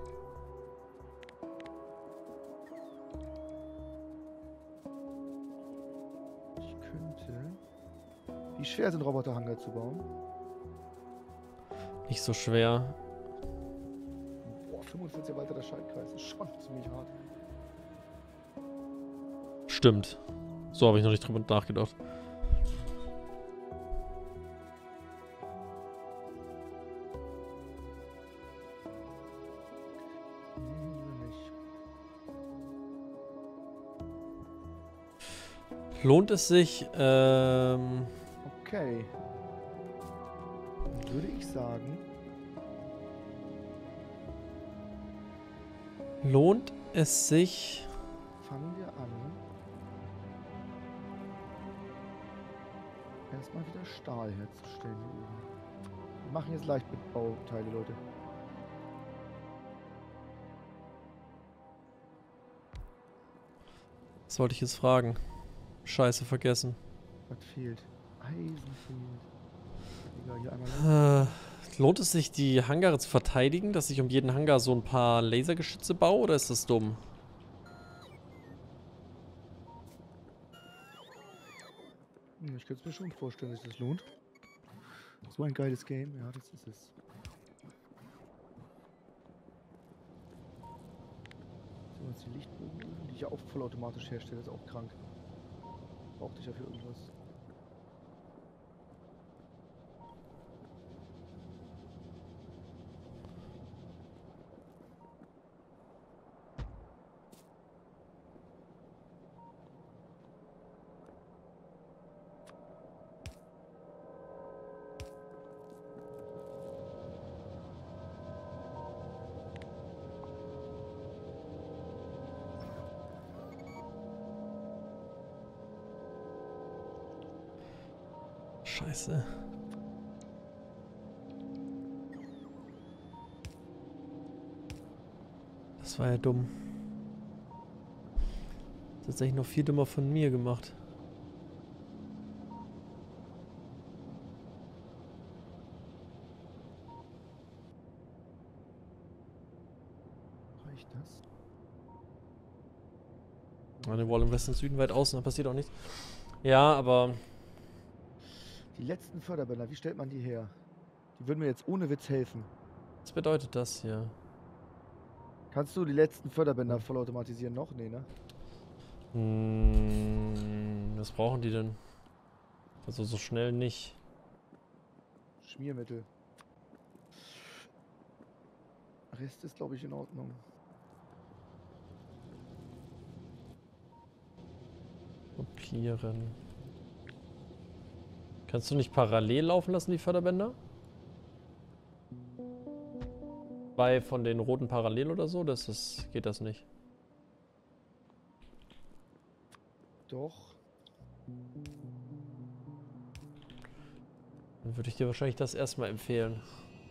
Ich könnte... Wie schwer sind Roboterhangar zu bauen? Nicht so schwer. Boah, fünfundvierzig weiterer Schaltkreis ist schon ziemlich hart. Stimmt. So habe ich noch nicht drüber nachgedacht. Nee, lieber nicht. Lohnt es sich, ähm... Okay. Dann würde ich sagen... Lohnt es sich... Fangen wir an. Erstmal wieder Stahl herzustellen hier oben. Wir machen jetzt Leichtbauteile, Leute. Was wollte ich jetzt fragen? Scheiße, vergessen. Was fehlt? Eisen fehlt. Egal, hier einmal. Äh, lohnt es sich, die Hangare zu verteidigen, dass ich um jeden Hangar so ein paar Lasergeschütze baue, oder ist das dumm? Hm, ich könnte es mir schon vorstellen, dass sich das lohnt. So ein geiles Game, ja, das ist es. So, jetzt die Lichtbogen, die ich ja auch vollautomatisch herstelle, ist auch krank. Brauchte ich ja für irgendwas. Scheiße. Das war ja dumm. Tatsächlich noch viel dümmer von mir gemacht. Reicht das? Eine Wall im Westen, Süden, weit außen, da passiert auch nichts. Ja, aber... Die letzten Förderbänder, wie stellt man die her? Die würden mir jetzt ohne Witz helfen. Was bedeutet das hier? Kannst du die letzten Förderbänder vollautomatisieren noch? Nee, ne? Hm, was brauchen die denn? Also so schnell nicht. Schmiermittel. Rest ist, glaube ich, in Ordnung. Kopieren. Kannst du nicht parallel laufen lassen, die Förderbänder? Bei von den roten parallel oder so? Das ist, geht das nicht. Doch. Dann würde ich dir wahrscheinlich das erstmal empfehlen.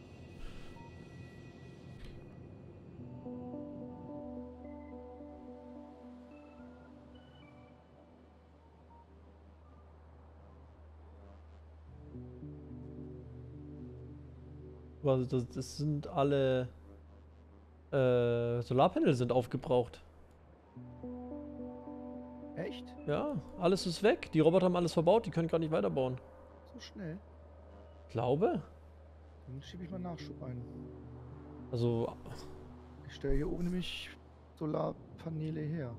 Also das, das sind alle äh, Solarpanel sind aufgebraucht. Echt? Ja, alles ist weg. Die Roboter haben alles verbaut, die können gar nicht weiterbauen. So schnell? Glaube. Dann schiebe ich mal Nachschub ein. Also, Ich stelle hier oben nämlich Solarpaneele her.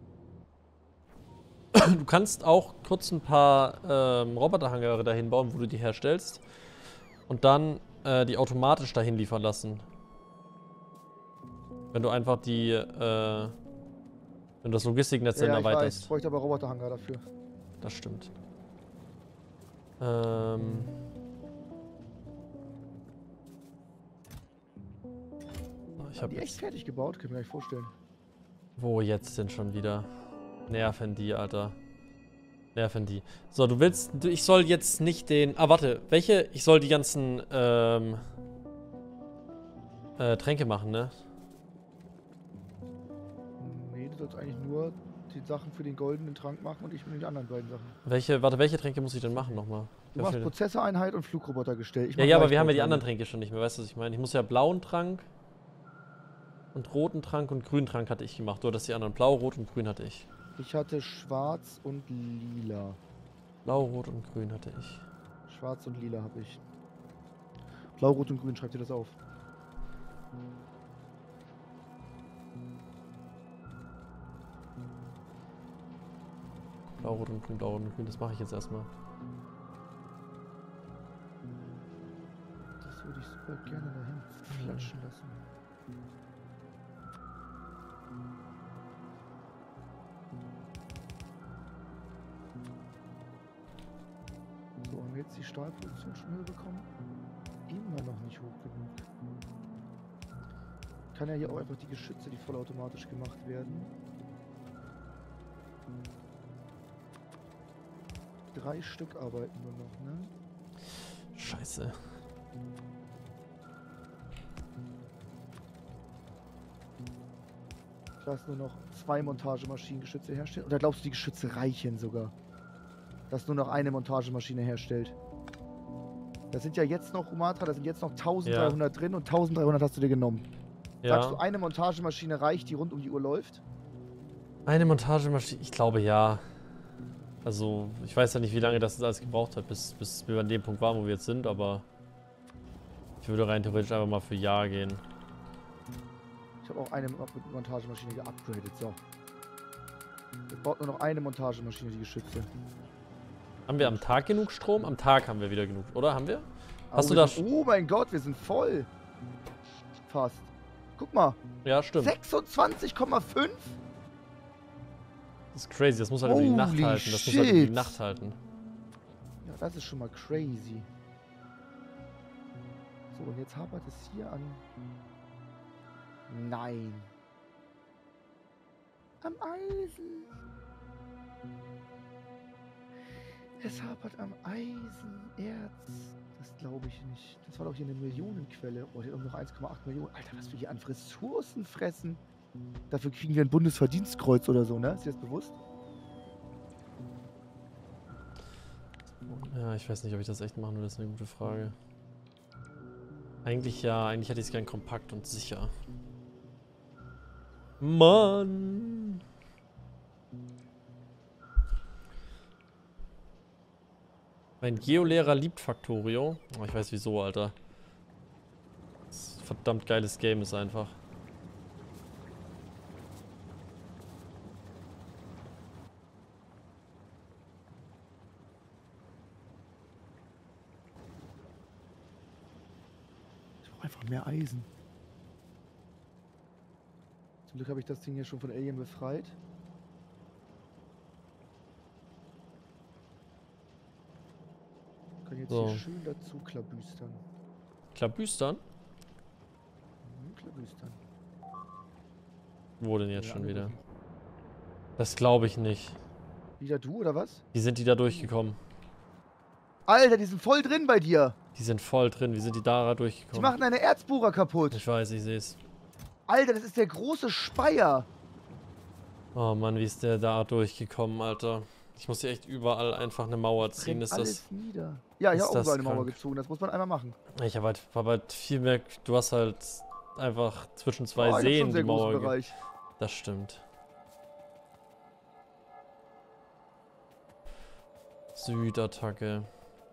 du kannst auch kurz ein paar ähm, Roboterhangare dahin bauen, wo du die herstellst. Und dann äh, die automatisch dahin liefern lassen. Wenn du einfach die, äh, wenn du das Logistiknetz dann Ja, ich weiß. erweiterst. Ich bräuchte aber Roboterhangar dafür. Das stimmt. Ähm. Ich Haben hab die echt jetzt. fertig gebaut? Können wir mir gar nicht vorstellen. Wo jetzt denn schon wieder? Nerven die, Alter. Nerven die. So, du willst. Du, ich soll jetzt nicht den. Ah, warte. Welche? Ich soll die ganzen ähm, äh, Tränke machen, ne? Nee, du sollst eigentlich nur die Sachen für den goldenen Trank machen und ich mit den anderen beiden Sachen. Welche? Warte, welche Tränke muss ich denn machen nochmal? Du machst Prozessoreinheit und Flugroboter gestellt. Ich Ja, mach ja, aber wir haben ja die Gleichbauteile. anderen Tränke schon nicht mehr. Weißt du, was ich meine? Ich muss ja blauen Trank und roten Trank und grünen Trank hatte ich gemacht. Du hattest die anderen. Blau, rot und grün hatte ich. Ich hatte schwarz und lila. Blau, rot und grün hatte ich. Schwarz und lila habe ich. Blau, rot und grün, schreib dir das auf. Blau, rot und grün, blau, rot und grün. Das mache ich jetzt erstmal. Das würde ich super gerne dahin flatschen lassen. So, haben wir jetzt die Stahlproduktion schon höher bekommen? Immer noch nicht hoch genug. Kann ja hier auch einfach die Geschütze, die vollautomatisch gemacht werden. Drei Stück arbeiten nur noch, ne? Scheiße. Ich lasse nur noch zwei Montagemaschinen Geschütze herstellen. Oder glaubst du, die Geschütze reichen sogar? Dass nur noch eine Montagemaschine herstellt. Das sind ja jetzt noch, Umatra, da sind jetzt noch dreizehnhundert drin und dreizehnhundert hast du dir genommen. Sagst du, Ja. eine Montagemaschine reicht, die rund um die Uhr läuft? Eine Montagemaschine. Ich glaube ja. Also, ich weiß ja nicht, wie lange das alles gebraucht hat, bis, bis wir an dem Punkt waren, wo wir jetzt sind, aber ich würde rein theoretisch einfach mal für Ja gehen. Ich habe auch eine Montagemaschine geupgradet, so. Jetzt braucht nur noch eine Montagemaschine, die Geschütze. Haben wir am Tag genug Strom? Am Tag haben wir wieder genug, oder? Haben wir? Hast Aber du wir das? sind, oh mein Gott, wir sind voll. Fast. Guck mal. Ja, stimmt. sechsundzwanzig Komma fünf? Das ist crazy, das muss halt über die Nacht Holy halten. Das muss halt über die shit. Nacht halten. Ja, das ist schon mal crazy. So, und jetzt hapert es hier an... Nein. Am Eisen. Es hapert am Eisenerz. Das glaube ich nicht. Das war doch hier eine Millionenquelle. Oh, hier haben noch eins Komma acht Millionen. Alter, was wir hier an Ressourcen fressen. Dafür kriegen wir ein Bundesverdienstkreuz oder so, ne? Ist dir das bewusst? Ja, ich weiß nicht, ob ich das echt machen will, das ist eine gute Frage. Eigentlich ja, eigentlich hätte ich es gern kompakt und sicher. Mann! Mein Geolehrer liebt Factorio. Oh, ich weiß wieso, Alter. Das ist ein verdammt geiles Game ist einfach. Ich brauche einfach mehr Eisen. Zum Glück habe ich das Ding hier schon von Alien befreit. Können jetzt So. hier schön dazu klabüstern. Klabüstern? Mhm, klabüstern. Wo denn jetzt Ja, schon wieder? angerufen. Das glaube ich nicht. Wieder du, oder was? Wie sind die da durchgekommen? Alter, die sind voll drin bei dir. Die sind voll drin. Wie sind die da Die durchgekommen? machen deine Erzbohrer kaputt. Ich weiß, ich sehe es. Alter, das ist der große Speier. Oh Mann, wie ist der da durchgekommen, Alter? Ich muss hier echt überall einfach eine Mauer ziehen. Brennt Ist alles das? nieder. Ja, ich ist habe auch das so eine Mauer krank? gezogen. Das muss man einmal machen. Ich habe halt, hab halt viel mehr. Du hast halt einfach zwischen zwei Oh, ich hab schon Seen einen sehr die großen Mauer. ge- Bereich. Das stimmt. Südattacke.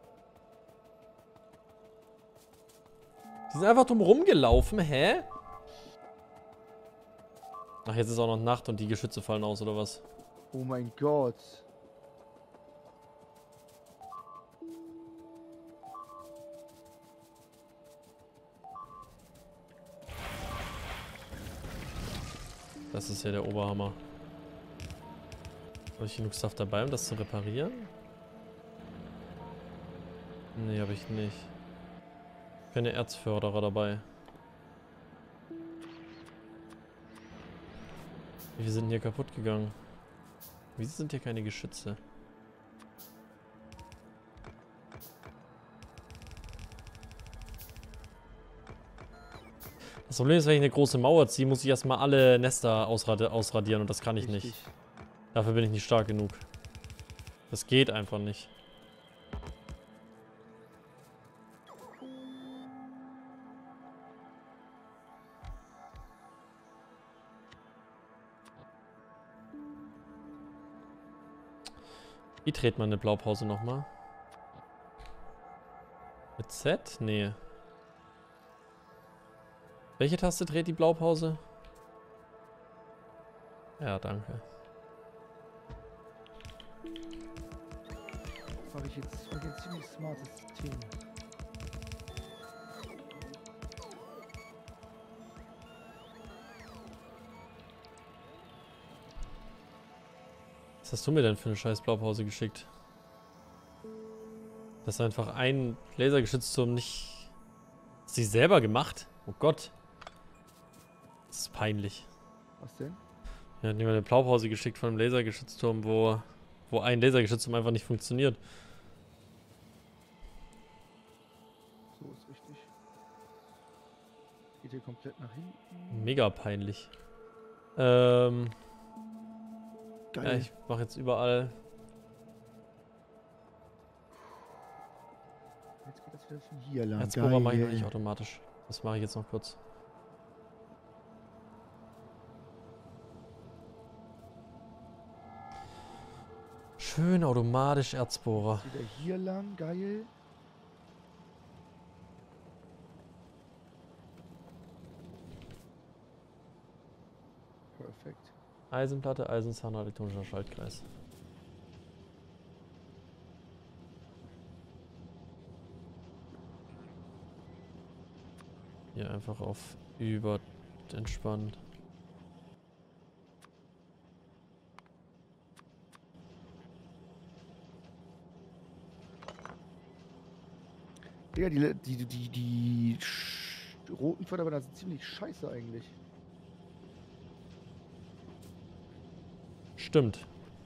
Die sind einfach drum rumgelaufen, hä? Ach, jetzt ist auch noch Nacht und die Geschütze fallen aus, oder was? Oh mein Gott. Das ist ja der Oberhammer. Habe ich genug Stuff dabei, um das zu reparieren? Nee, habe ich nicht. Keine Erzförderer dabei. Wie viele sind hier kaputt gegangen? Wieso sind hier keine Geschütze? Das Problem ist, wenn ich eine große Mauer ziehe, muss ich erstmal alle Nester ausradi ausradieren und das kann ich nicht. Richtig. Dafür bin ich nicht stark genug. Das geht einfach nicht. Wie dreht man eine Blaupause nochmal? Mit Z? Nee. Welche Taste dreht die Blaupause? Ja, danke. Mache ich jetzt, mach ich jetzt ziemlich smartes System. Was hast du mir denn für eine scheiß Blaupause geschickt? Das ist einfach ein Lasergeschützturm nicht... Hast du sie selber gemacht? Oh Gott. Das ist peinlich. Was denn? Mir hat jemand eine Blaupause geschickt von einem Lasergeschützturm, wo, wo ein Lasergeschützturm einfach nicht funktioniert. So ist richtig. Geht hier komplett nach hinten. Mega peinlich. Ähm... Geil. Ja, ich mache jetzt überall... Jetzt geht das wieder von hier lang. Erzbohrer mache ich noch Geil. nicht automatisch. Das mache ich jetzt noch kurz. Schön automatisch Erzbohrer. Wieder hier lang. Geil. Perfekt. Eisenplatte, Eisenzahn, elektronischer Schaltkreis. Hier einfach auf über entspannt. Ja, die, die, die, die sch- roten Förderbänder sind ziemlich scheiße eigentlich. Stimmt.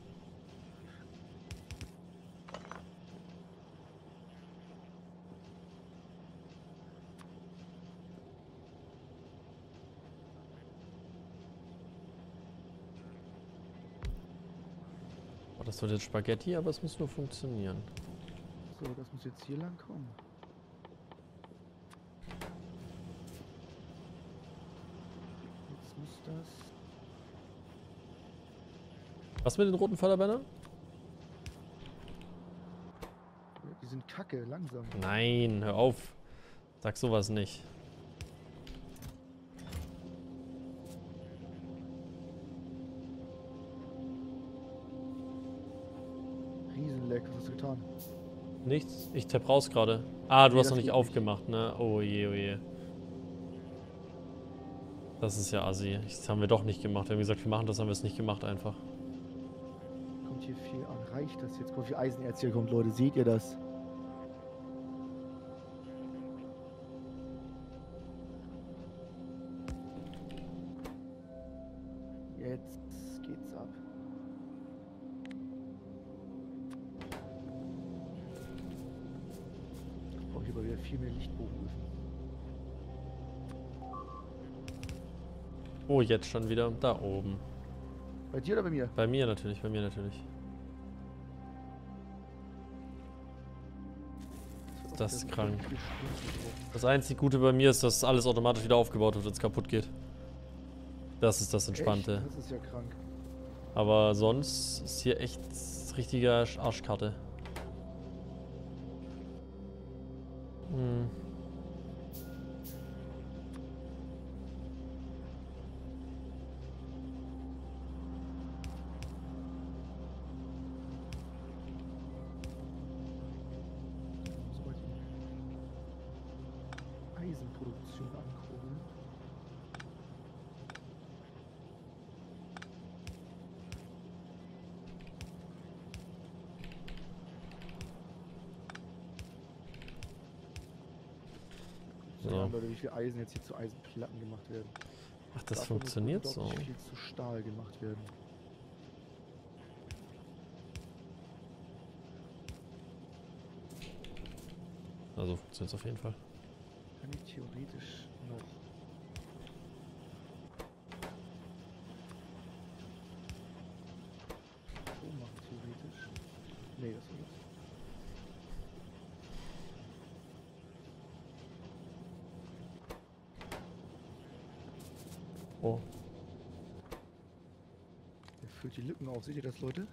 Oh, das wird jetzt Spaghetti, aber es muss nur funktionieren. So, das muss jetzt hier lang kommen. Jetzt muss das... Was mit den roten Förderbändern? Ja, die sind kacke, langsam. Nein, hör auf. Sag sowas nicht. Riesenleck, was hast du getan? Nichts. Ich tapp raus gerade. Ah, du Nee, hast das noch nicht geht aufgemacht, ne? Oh je, oh je. Das ist ja assi. Das haben wir doch nicht gemacht. Wir haben gesagt, wir machen das, haben wir es nicht gemacht einfach. Kommt hier viel an. Reicht das jetzt? Guck, wie Eisenerz hier kommt, Leute. Seht ihr das? Jetzt geht's ab. Ich brauche hier aber wieder viel mehr Lichtbogenöfen. Oh, jetzt schon wieder. Da oben. Bei dir oder bei mir? Bei mir natürlich, bei mir natürlich. Das ist krank. Das einzig Gute bei mir ist, dass alles automatisch wieder aufgebaut wird, wenn es kaputt geht. Das ist das Entspannte. Echt? Das ist ja krank. Aber sonst ist hier echt richtiger Arschkarte. Hm. Muss mal die Eisenproduktion ankurbeln. So. Ja, Leute, wie viel Eisen jetzt hier zu Eisenplatten gemacht werden. Ach, das Davon muss funktioniert so. unglaublich viel zu Stahl gemacht werden. Also funktioniert es auf jeden Fall. Kann ich theoretisch noch. So machen, theoretisch. Nee, das war das. Oh. Der füllt die Lücken auf. Seht ihr das, Leute?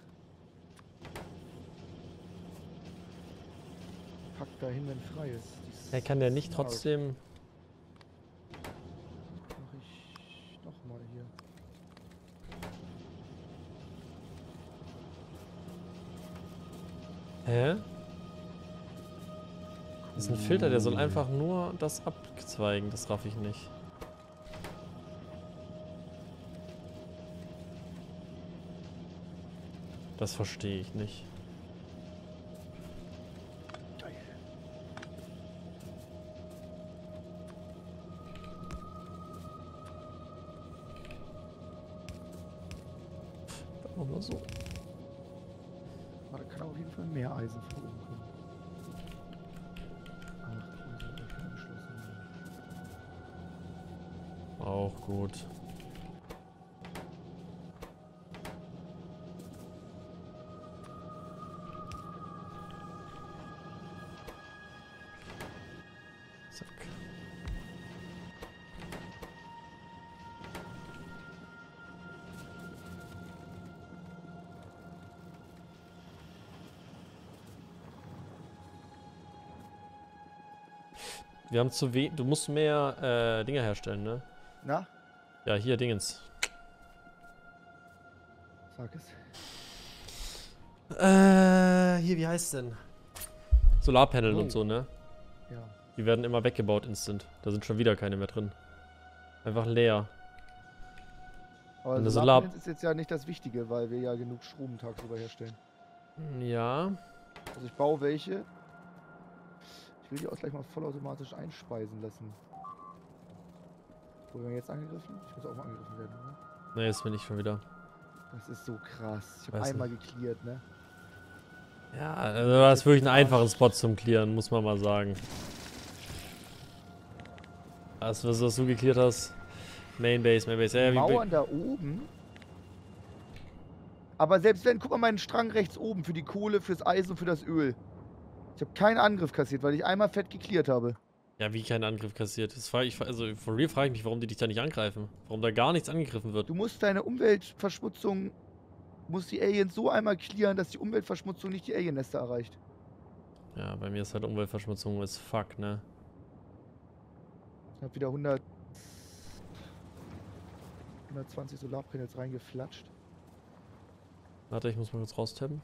Packt dahin, wenn frei ist. Dies Er kann ja nicht smart. trotzdem. Mach ich nochmal hier. Hä? Das ist ein Filter, der soll einfach nur das abzweigen. Das raff ich nicht. Das verstehe ich nicht. Geil. Machen wir so. Aber da kann auf jeden Fall mehr Eisen von oben kommen. Ach, die sind echt angeschlossen. Auch gut. Zack. Wir haben zu wenig. Du musst mehr äh, Dinger herstellen, ne? Na, Ja, hier Dingens. sag es. Äh, hier, wie heißt denn? Solarpanel Oh. und so, ne? Ja. Die werden immer weggebaut instant. Da sind schon wieder keine mehr drin. Einfach leer. Aber Und das Solarpanels Solar- ist jetzt ja nicht das Wichtige, weil wir ja genug Strom tagsüber herstellen. Ja. Also ich baue welche. Ich will die auch gleich mal vollautomatisch einspeisen lassen. Wurden wir jetzt angegriffen? Ich muss auch mal angegriffen werden, oder? Ne, jetzt bin ich schon wieder. Das ist so krass. Ich habe Weiß einmal geklärt, ne? Ja, also das ist wirklich ein einfacher Spot zum Clearen, muss man mal sagen. Das, was, was du geklärt hast. Main Base, Main Base. Ja, Die wie, Mauern da oben. Aber selbst wenn, guck mal meinen Strang rechts oben für die Kohle, fürs Eisen und für das Öl. Ich habe keinen Angriff kassiert, weil ich einmal fett geklärt habe. ja, wie kein Angriff kassiert. Das frage ich, also for real frage ich mich, warum die dich da nicht angreifen. Warum da gar nichts angegriffen wird. Du musst deine Umweltverschmutzung, musst die Aliens so einmal clearen, dass die Umweltverschmutzung nicht die Aliennester erreicht. Ja, bei mir ist halt Umweltverschmutzung ist fuck, ne? Ich hab wieder hundert, hundertzwanzig Solarpanels reingeflatscht. Warte, ich muss mal kurz raustappen.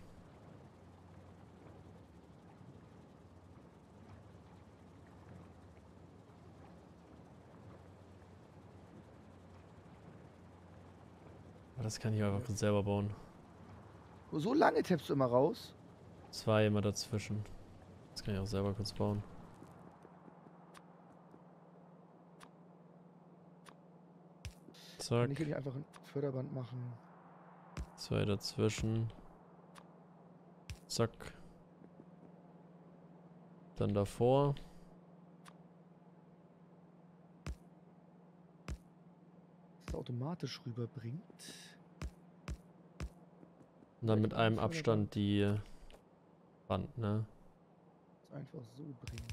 Aber das kann ich einfach selber bauen. So lange tappst du immer raus? Zwei immer dazwischen. Das kann ich auch selber kurz bauen. Zack. Kann ich hier nicht einfach ein Förderband machen? Zwei dazwischen. Zack. Dann davor. Das automatisch rüberbringt. Und dann mit einem Abstand die Wand, ne? Das einfach so bringen.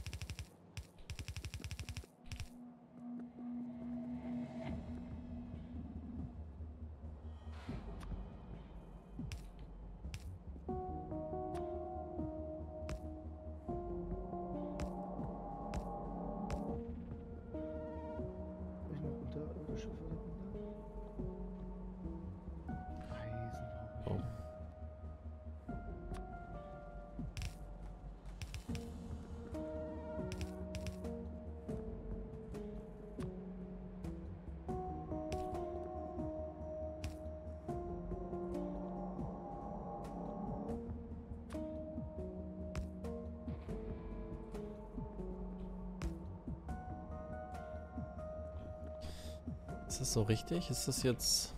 Ist das so richtig? Ist das jetzt...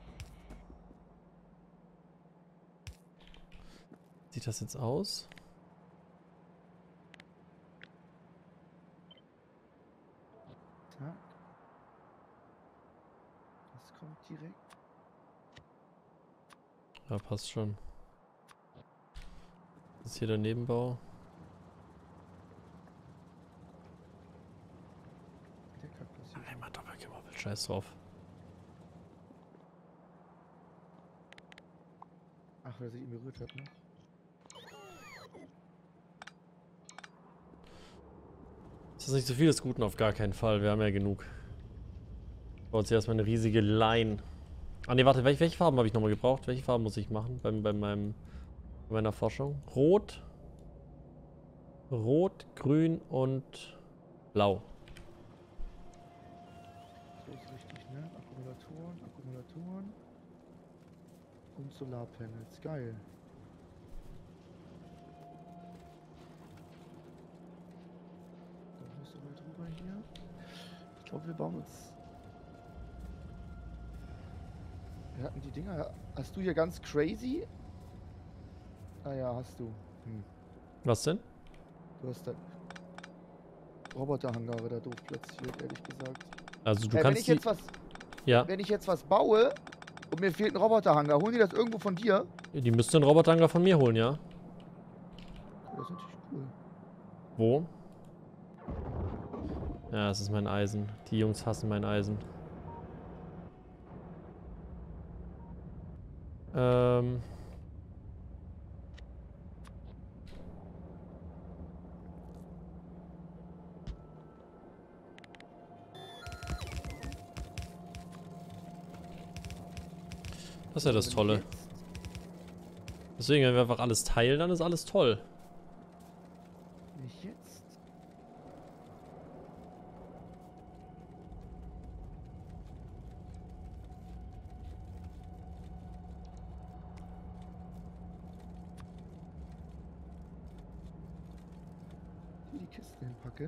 Sieht das jetzt aus? Zack. Das kommt direkt. Ja, passt schon. Das ist hier der Nebenbau. Der Kack passiert. Einmal doppelt gemoppelt, scheiß drauf. Ach, weil er sich ihn berührt hat, ne? Ist das nicht zu viel des Guten? Auf gar keinen Fall. Wir haben ja genug. Baut jetzt erstmal eine riesige Line. Ah ne, warte, welche, welche Farben habe ich nochmal gebraucht? Welche Farben muss ich machen bei, bei, meinem, bei meiner Forschung? Rot, Rot, Grün und Blau. So ist richtig, ne? Akkumulatoren, Akkumulatoren und Solarpanels. Geil. Doch nicht so weit rüber hier. Ich glaube, wir bauen uns... Wir hatten die Dinger... Hast du hier ganz crazy? Ah ja, hast du. Hm. Was denn? Du hast da Roboterhangare da doof platziert, ehrlich gesagt. Also du Äh, wenn kannst ich jetzt was, ja, wenn ich jetzt was baue und mir fehlt ein Roboterhangar, holen die das irgendwo von dir? die müssten einen Roboterhanger von mir holen, ja? Das ist natürlich cool. Wo? Ja, das ist mein Eisen. Die Jungs hassen mein Eisen. Ähm... Das ist ja das Tolle. Deswegen, wenn wir einfach alles teilen, dann ist alles toll. Nicht jetzt. Hier die Kiste hinpacke.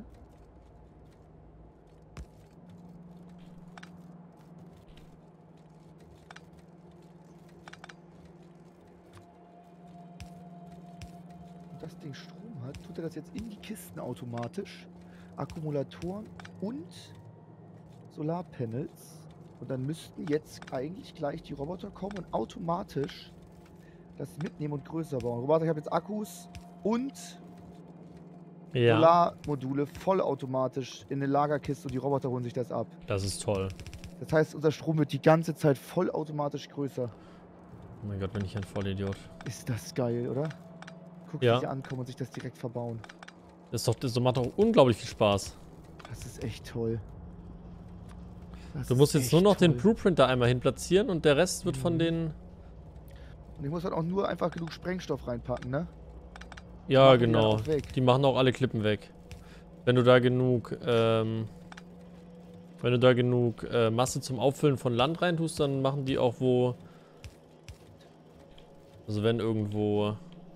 Das Ding Strom hat, tut er das jetzt in die Kisten automatisch. Akkumulatoren und Solarpanels. Und dann müssten jetzt eigentlich gleich die Roboter kommen und automatisch das mitnehmen und größer bauen. Roboter, ich habe jetzt Akkus und Ja, Solarmodule vollautomatisch in eine Lagerkiste und die Roboter holen sich das ab. das ist toll. Das heißt, unser Strom wird die ganze Zeit vollautomatisch größer. Oh mein Gott, bin ich ein Vollidiot. Ist das geil, oder? Guck, Ja. wie sie ankommen und sich das direkt verbauen. Das, ist doch, das macht doch unglaublich viel Spaß. Das ist echt toll. Das Du musst ist jetzt nur echt noch den toll. Blueprint da einmal hin platzieren und der Rest wird von Mhm. den... Und ich muss halt auch nur einfach genug Sprengstoff reinpacken, ne? Ja, Machen die dann genau. auch weg. Die machen auch alle Klippen weg. Wenn du da genug, ähm... Wenn du da genug äh, Masse zum Auffüllen von Land reintust, dann machen die auch wo... Also wenn irgendwo...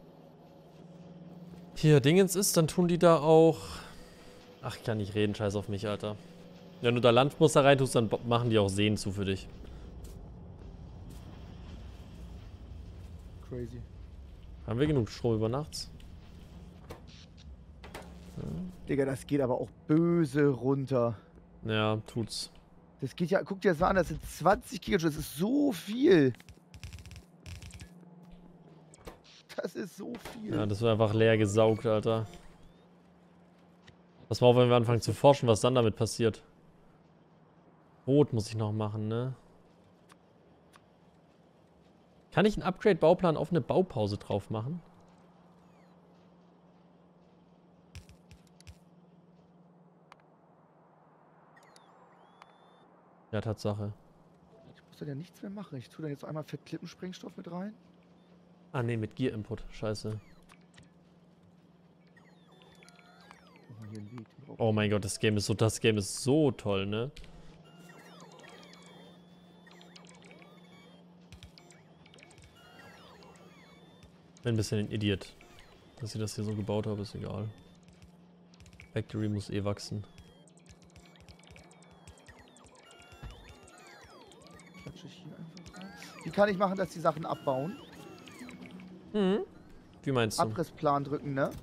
Hier Dingens ist, dann tun die da auch... Ach, ich kann nicht reden, scheiß auf mich, Alter. Wenn du da Landmuster reintust, dann machen die auch Seen zu für dich. Crazy. Haben wir genug Strom über nachts? Digga, das geht aber auch böse runter. Ja, tut's. Das geht ja, guck dir das mal an, das sind zwanzig Gigajoule, das ist so viel. Das ist so viel. Ja, das wird einfach leer gesaugt, Alter. Pass mal auf, wenn wir anfangen zu forschen, was dann damit passiert. Rot muss ich noch machen, ne? Kann ich einen Upgrade-Bauplan auf eine Baupause drauf machen? Ja, Tatsache. Ich muss dann ja nichts mehr machen. Ich tue dann jetzt einmal Fett-Klippensprengstoff mit rein. Ah, ne, mit Gear-Input. Scheiße. Mach mal hier einen Weg drauf. Oh mein Gott, das Game ist so, das Game ist so toll, ne? Bin ein bisschen ein Idiot, dass ich das hier so gebaut habe, ist egal. Factory muss eh wachsen. Klatsche ich hier einfach rein. Wie kann ich machen, dass die Sachen abbauen? Mhm. Wie meinst du? Abrissplan drücken, ne?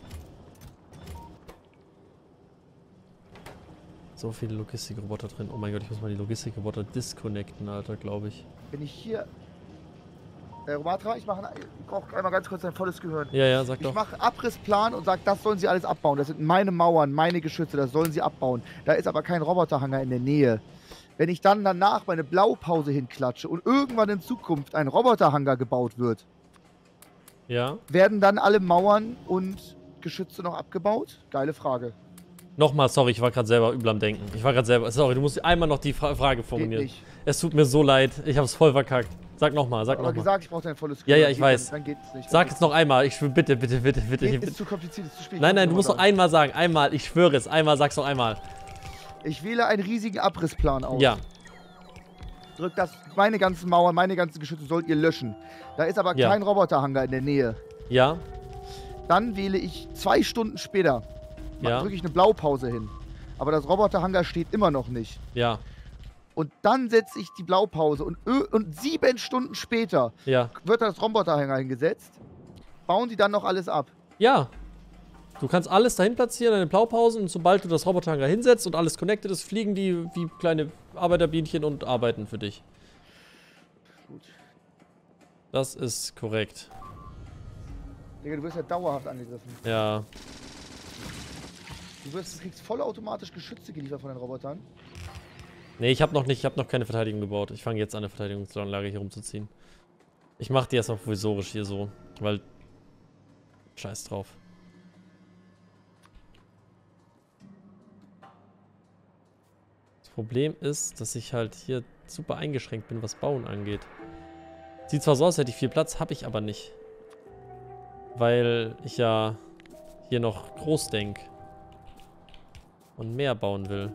So viele Logistikroboter drin. Oh mein Gott, ich muss mal die Logistikroboter disconnecten, Alter, glaube ich. Wenn ich hier... Äh, Romatra, ich mache ein, ich brauche einmal ganz kurz ein volles Gehirn. Ja, ja, sag Ich doch. mache Abrissplan und sage, das sollen sie alles abbauen. Das sind meine Mauern, meine Geschütze, das sollen sie abbauen. Da ist aber kein Roboterhanger in der Nähe. Wenn ich dann danach meine Blaupause hinklatsche und irgendwann in Zukunft ein Roboterhanger gebaut wird, Ja? werden dann alle Mauern und Geschütze noch abgebaut? Geile Frage. Nochmal, sorry, ich war gerade selber übel am Denken. Ich war gerade selber... Sorry, du musst einmal noch die Fra Frage Geht formulieren. nicht. Es tut mir so leid, ich hab's voll verkackt. Sag nochmal, sag Aber nochmal. gesagt, ich brauche dein volles Ja, Gehirn. ja, ich Geht weiß. Dann, dann geht's nicht. Sag es noch einmal, ich schwöre, bitte, bitte, bitte, bitte. Geht, bitte. ist zu kompliziert, ist zu spät. Nein, nein, du musst noch nochmal einmal sagen. Einmal, ich schwöre es. Einmal, sag's noch einmal. sagen. Ich wähle einen riesigen Abrissplan aus. Ja, Drückt das, meine ganzen Mauern, meine ganzen Geschütze sollt ihr löschen. Da ist aber Ja. kein Roboterhanger in der Nähe. ja, Dann wähle ich zwei Stunden später. Ja. Drücke ich eine Blaupause hin. Aber das Roboterhanger steht immer noch nicht. ja, Und dann setze ich die Blaupause und, ö- und sieben Stunden später ja. wird das Roboterhanger hingesetzt. Bauen die dann noch alles ab? Ja. Du kannst alles dahin platzieren, deine Blaupausen, und sobald du das Roboterhanger hinsetzt und alles connected ist, fliegen die wie kleine Arbeiterbienchen und arbeiten für dich. Gut. Das ist korrekt. Digga, du wirst ja dauerhaft angegriffen. Ja. Du, wirst, du kriegst vollautomatisch Geschütze geliefert von den Robotern. Nee, ich habe noch nicht, ich habe noch keine Verteidigung gebaut. Ich fange jetzt an, eine Verteidigungsanlage hier rumzuziehen. Ich mache die erstmal provisorisch hier so, weil... Scheiß drauf. Das Problem ist, dass ich halt hier super eingeschränkt bin, was Bauen angeht. Sieht zwar so aus, als hätte ich viel Platz, habe ich aber nicht. Weil ich ja hier noch groß denk und mehr bauen will.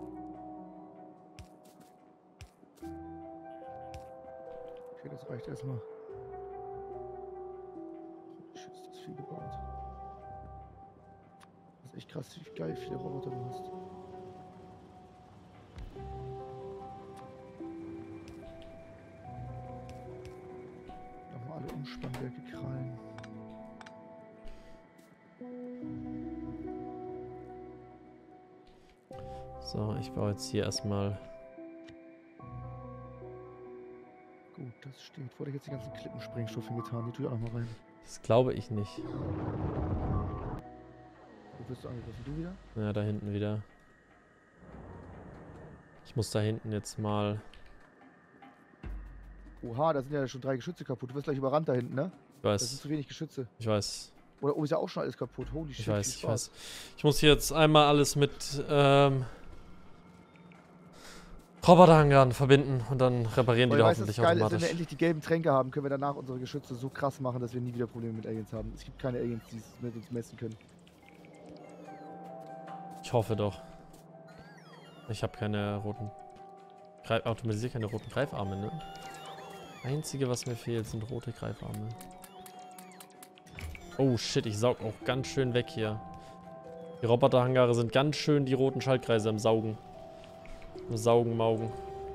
Okay, das reicht erstmal. Shit, ist das viel gebaut. Das ist echt krass, wie geil viele Roboter du hast. Nochmal alle Umspannwerke krallen. So, ich baue jetzt hier erstmal. Gut, das steht. Wo hat ich jetzt die ganzen Klippensprengstoff hingetan? Die tue ich auch noch mal rein. Das glaube ich nicht. Wo wirst du angegriffen? Du wieder? Ja, da hinten wieder. Ich muss da hinten jetzt mal. Oha, da sind ja schon drei Geschütze kaputt. Du wirst gleich überrannt da hinten, ne? Ich Das sind weiß, zu wenig Geschütze. ich weiß. Oder oh, ist ja auch schon alles kaputt. Holy shit. Ich weiß, ich weiß. Ich muss hier jetzt einmal alles mit ähm, Roboterhangaren verbinden und dann reparieren die da hoffentlich automatisch. automatisch. Wenn wir endlich die gelben Tränke haben, können wir danach unsere Geschütze so krass machen, dass wir nie wieder Probleme mit Aliens haben. Es gibt keine Aliens, die es mit uns messen können. Ich hoffe doch. Ich habe keine roten... Greif automatisiert keine roten Greifarme, ne? Einzige, was mir fehlt, sind rote Greifarme. Oh shit, ich saug auch ganz schön weg hier. Die Roboterhangare sind ganz schön die roten Schaltkreise am Saugen. Am Saugen, Maugen.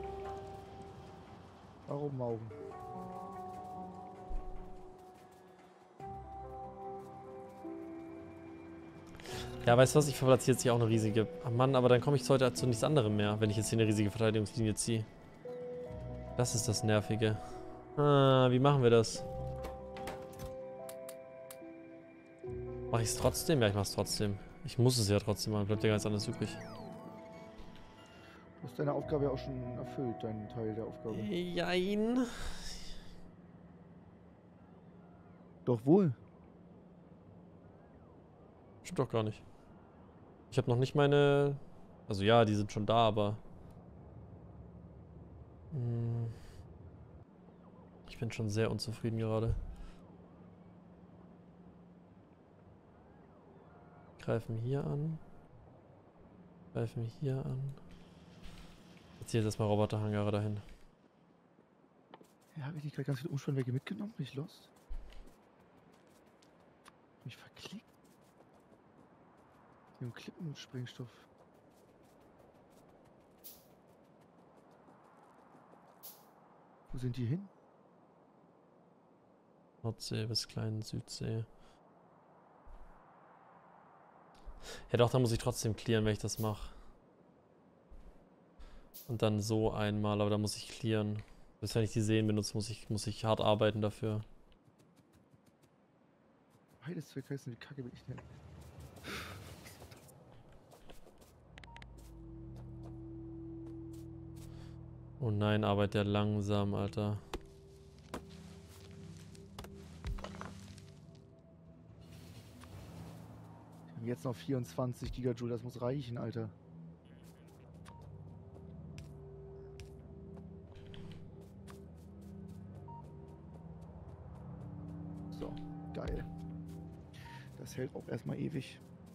Warum Maugen? Ja, weißt du was? Ich verplatziere jetzt hier auch eine riesige... Ach Mann, aber dann komme ich heute zu nichts anderem mehr, wenn ich jetzt hier eine riesige Verteidigungslinie ziehe. Das ist das Nervige. Ah, wie machen wir das? Mache ich es trotzdem? Ja, ich mache es trotzdem. Ich muss es ja trotzdem machen. Bleibt ja ganz anders übrig. Du hast deine Aufgabe ja auch schon erfüllt, deinen Teil der Aufgabe. Jein. Doch wohl. Stimmt doch gar nicht. Ich habe noch nicht meine... Also ja, die sind schon da, aber... Hm. Ich bin schon sehr unzufrieden gerade. Greifen hier an. Greifen hier an. Jetzt hier erstmal Roboterhangare dahin. Ja, habe ich nicht gerade ganz viele Umspannwerke mitgenommen? Bin ich lost? Mich verklickt. Hier ein Klippen mit Sprengstoff. Wo sind die hin? Nordsee bis kleinen Südsee. Ja doch, da muss ich trotzdem clearen, wenn ich das mache. Und dann so einmal, aber da muss ich clearen. Bis wenn ich die Seen benutze, muss ich, muss ich hart arbeiten dafür. Beides zu vergessen, wie kacke bin ich denn? Oh nein, arbeitet der langsam, Alter. Wir haben jetzt noch vierundzwanzig Gigajoule, das muss reichen, Alter. So, geil. Das hält auch erstmal ewig.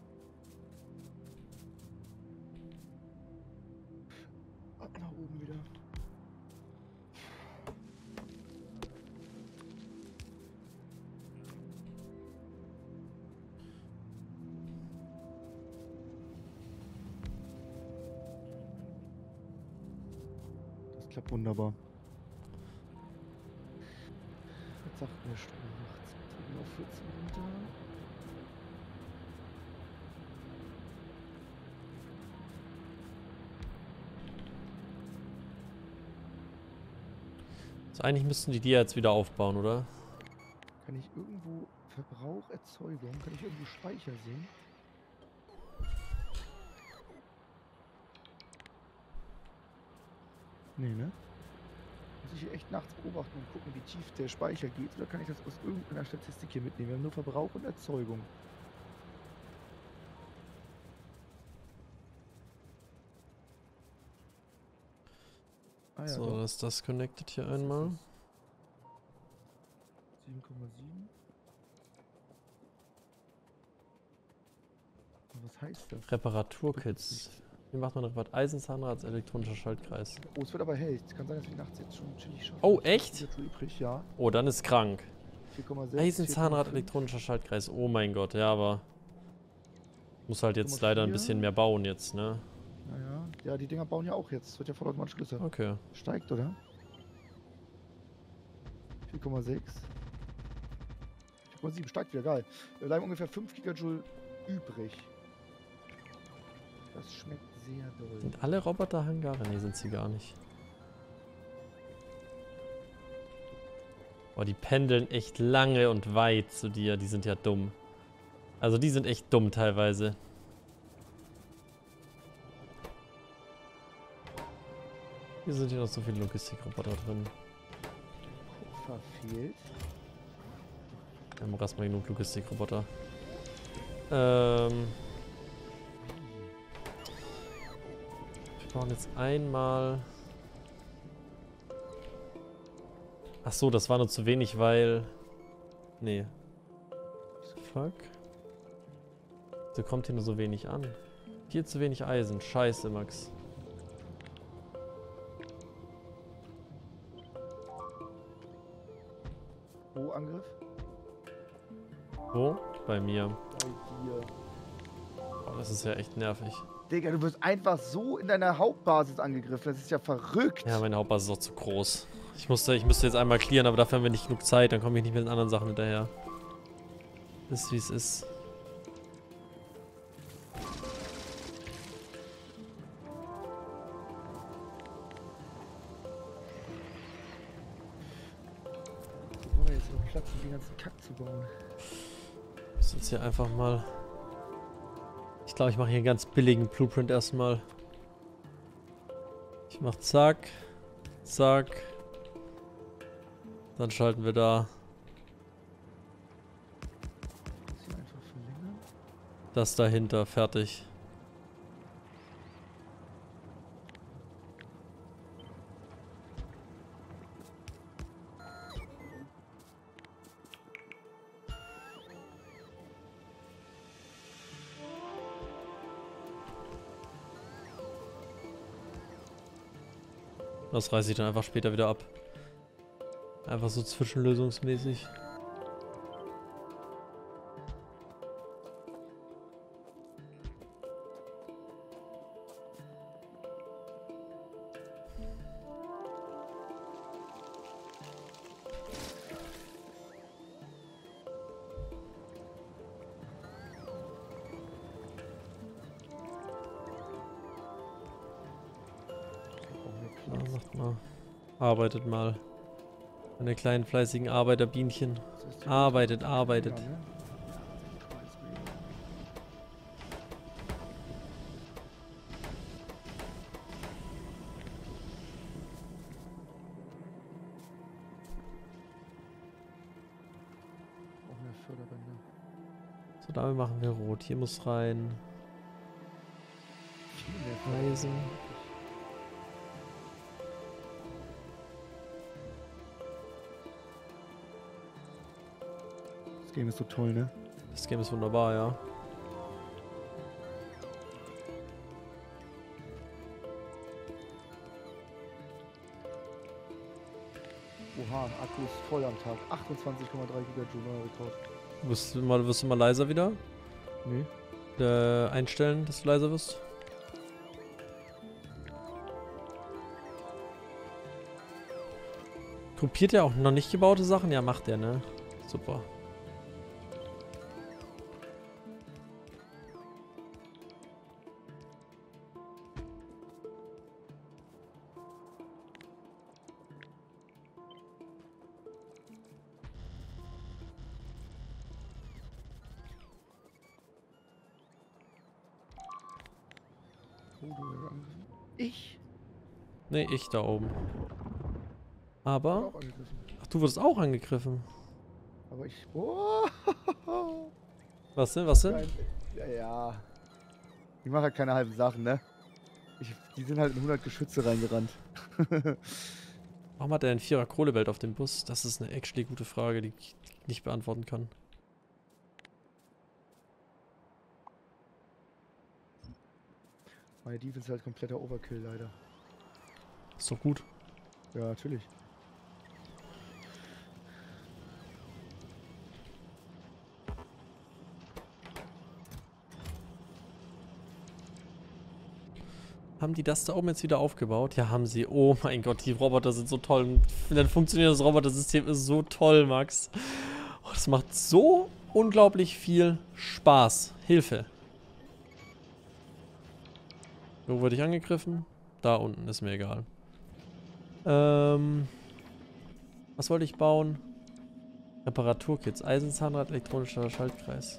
Ab nach oben wieder. Das klappt wunderbar. Jetzt sagt mir Stunde achtzehn auf vierzehn runter. Also eigentlich müssten die die jetzt wieder aufbauen, oder? Kann ich irgendwo Verbrauch, Erzeugung, kann ich irgendwo Speicher sehen? Nee, ne? Muss ich hier echt nachts beobachten und gucken, wie tief der Speicher geht? Oder kann ich das aus irgendeiner Statistik hier mitnehmen? Wir haben nur Verbrauch und Erzeugung. Ah ja, So, doch. ist das connected hier einmal. sieben Komma sieben. Was heißt das? Reparaturkits. Wie macht man Reparatur? Eisenzahnrad, elektronischer Schaltkreis. Oh, es wird aber hell. Es kann sein, dass wir nachts jetzt schon chillig schaffen. Oh, echt? Jetzt schon übrig, ja. Oh, dann ist krank. vier Komma sechs, Eisenzahnrad, vier Komma fünf. elektronischer Schaltkreis. Oh mein Gott, ja, aber... Muss halt jetzt vier Komma leider ein vier. bisschen mehr bauen jetzt, ne? Naja, ja, die Dinger bauen ja auch jetzt. Es wird ja vollautomatisch größer. Okay. Steigt, oder? vier Komma sechs. vier Komma sieben, steigt wieder, geil. Wir bleiben ungefähr fünf Gigajoule übrig. Das schmeckt sehr doll. Sind alle Roboterhangare? Ne, sind sie gar nicht. Boah, die pendeln echt lange und weit zu dir. Die sind ja dumm. Also die sind echt dumm teilweise. Hier sind hier noch so viele Logistikroboter drin. Kupfer fehlt. Wir haben erstmal genug Logistikroboter. Ähm. Wir bauen jetzt einmal. Ach so, das war nur zu wenig, weil. Nee. Fuck. So kommt hier nur so wenig an. Viel zu wenig Eisen. Scheiße, Max. Wo Angriff? Wo? Bei mir. Bei dir. Oh, das ist ja echt nervig. Digga, du wirst einfach so in deiner Hauptbasis angegriffen. Das ist ja verrückt. Ja, meine Hauptbasis ist auch zu groß. Ich musste, ich müsste jetzt einmal clearen, aber dafür haben wir nicht genug Zeit. Dann komme ich nicht mit den anderen Sachen hinterher. Ist wie es ist. Wo haben wir jetzt noch Platz, um den ganzen Kack zu bauen? Ich muss jetzt hier einfach mal. Ich glaube, ich mache hier einen ganz billigen Blueprint erstmal. Ich mache zack, zack. Dann schalten wir da Das hier einfach verlängern. das dahinter. Fertig. Das reiße ich dann einfach später wieder ab. Einfach so zwischenlösungsmäßig. Ja, macht mal. Arbeitet mal. Meine kleinen fleißigen Arbeiterbienchen. Arbeitet, arbeitet. Ja, ne? Auch mehr Förderbänder. So, damit machen wir rot. Hier muss rein. Viel mehr Eisen. Das Game ist so toll, ne? Das Game ist wunderbar, ja. Oha, Akku ist voll am Tag. achtundzwanzig Komma drei Gigajoule, neuer Rekord. Wirst du mal, wirst du mal leiser wieder? Nee. Äh, einstellen, dass du leiser wirst? Gruppiert er auch noch nicht gebaute Sachen? Ja, macht er, ne? Super. Oh, du wirst angegriffen. Ich? Ne, ich da oben. Bin Aber. auch angegriffen. Ach, du wurdest auch angegriffen. Aber ich. Oh. Was denn? Was denn? Nein, ja, ja. Ich mache halt keine halben Sachen, ne? Ich, die sind halt in hundert Geschütze reingerannt. Warum hat er ein Vierer Kohlebelt auf dem Bus? Das ist eine actually gute Frage, die ich nicht beantworten kann. Meine Defense ist halt kompletter Overkill, leider. Ist doch gut. Ja, natürlich. Haben die das da oben jetzt wieder aufgebaut? Ja, haben sie. Oh mein Gott, die Roboter sind so toll. Ein funktionierendes Robotersystem ist so toll, Max. Oh, das macht so unglaublich viel Spaß. Hilfe. Wo wurde ich angegriffen? Da unten, ist mir egal. Ähm. Was wollte ich bauen? Reparaturkits. Eisenzahnrad, elektronischer Schaltkreis.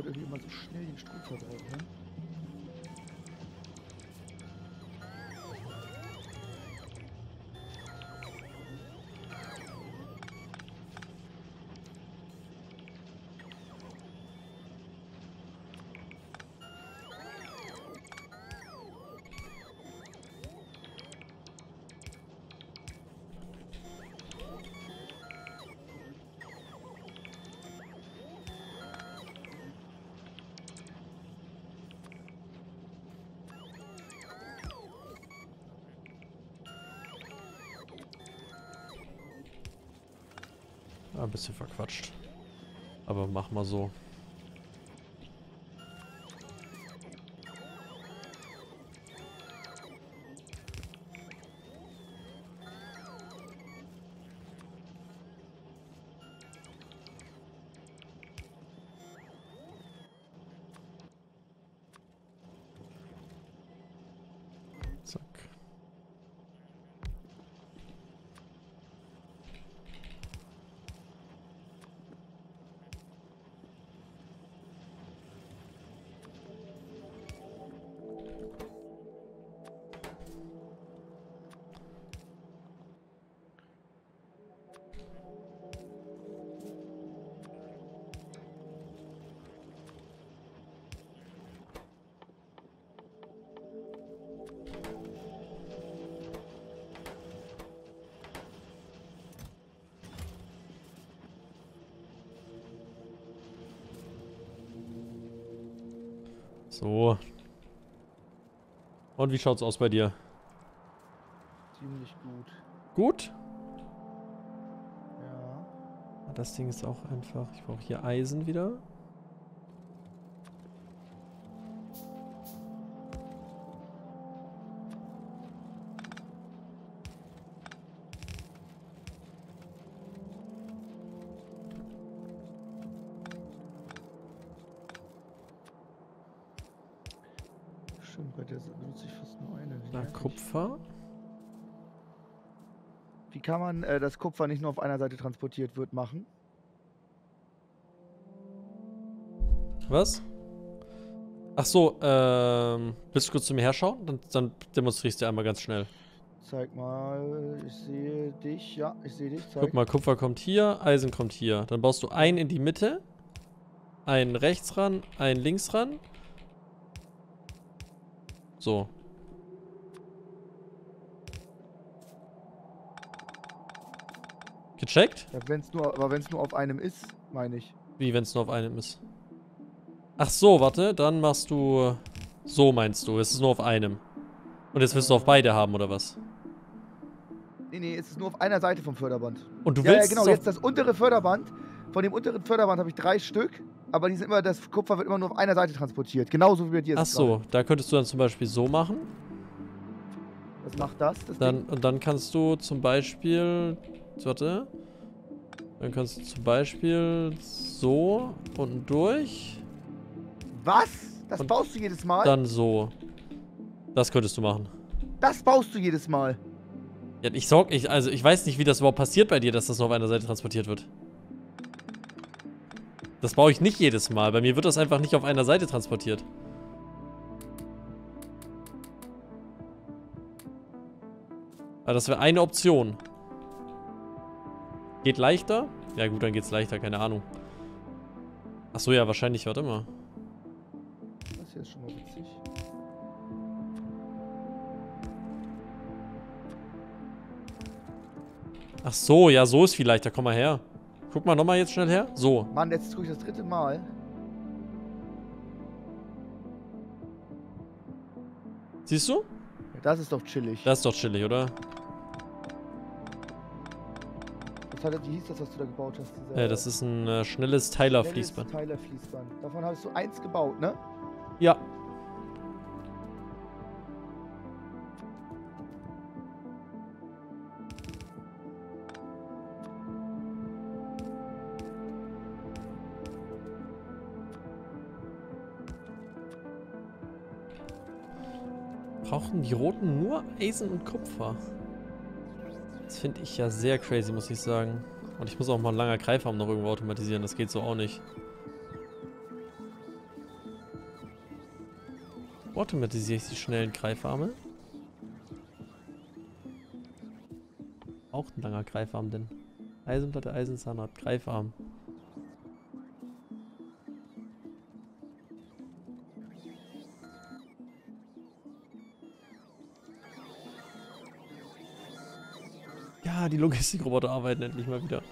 halt irgendwie immer so schnell den Stromverbrauch, ne? Ein bisschen verquatscht. Aber mach mal so. Zack. So. Und wie schaut's aus bei dir? Ziemlich gut. Gut? Ja. Das Ding ist auch einfach... Ich brauche hier Eisen wieder. Stimmt, bei der benutze ich fast nur eine. Na, Kupfer. Wie kann man äh, das Kupfer nicht nur auf einer Seite transportiert wird machen? Was? Ach so, ähm... willst du kurz zu mir herschauen? Dann, dann demonstrierst du einmal ganz schnell. Zeig mal, ich sehe dich. Ja, ich sehe dich. Zeig. Guck mal, Kupfer kommt hier, Eisen kommt hier. Dann baust du einen in die Mitte, einen rechts ran, einen links ran. So. Gecheckt? Ja, wenn's nur, aber wenn es nur auf einem ist, meine ich. Wie, wenn es nur auf einem ist? Ach so, warte, dann machst du... So meinst du, es ist nur auf einem. Und jetzt willst du auf beide haben, oder was? Nee, nee, es ist nur auf einer Seite vom Förderband. Und du Ja, willst ja, genau, es auf- jetzt das untere Förderband. Von dem unteren Förderband habe ich drei Stück, aber die sind immer, das Kupfer wird immer nur auf einer Seite transportiert. Genauso wie bei dir. Ach so, da könntest du dann zum Beispiel so machen. Was macht das? das Dann, Ding? und dann kannst du zum Beispiel... Warte. Dann kannst du zum Beispiel so unten durch. Was? Das und baust du jedes Mal? Dann so. Das könntest du machen. Das baust du jedes Mal. Ja, ich sorg, ich, also ich weiß nicht, wie das überhaupt passiert bei dir, dass das nur auf einer Seite transportiert wird. Das baue ich nicht jedes Mal. Bei mir wird das einfach nicht auf einer Seite transportiert. Aber das wäre eine Option. Geht leichter? Ja gut, dann geht's leichter, keine Ahnung. Achso, ja, wahrscheinlich, warte mal. Das hier ist schon mal witzig. Ach so, ja, so ist viel leichter. Komm mal her. Guck mal nochmal jetzt schnell her. So. Mann, jetzt tue ich das dritte Mal. Siehst du? Ja, das ist doch chillig. Das ist doch chillig, oder? Was hat, wie hieß das, was du da gebaut hast? Dieser Ja, das ist ein äh, schnelles Tyler-Fließband. Tyler-Fließband. Davon hast du eins gebaut, ne? Ja. Brauchen die Roten nur Eisen und Kupfer? Das finde ich ja sehr crazy, muss ich sagen. Und ich muss auch mal einen langer Greifarm noch irgendwo automatisieren. Das geht so auch nicht. Automatisiere ich die schnellen Greifarme? Auch ein langer Greifarm, denn Eisenplatte, Eisenzahnrad, Greifarm. Ja, die Logistikroboter arbeiten endlich mal wieder.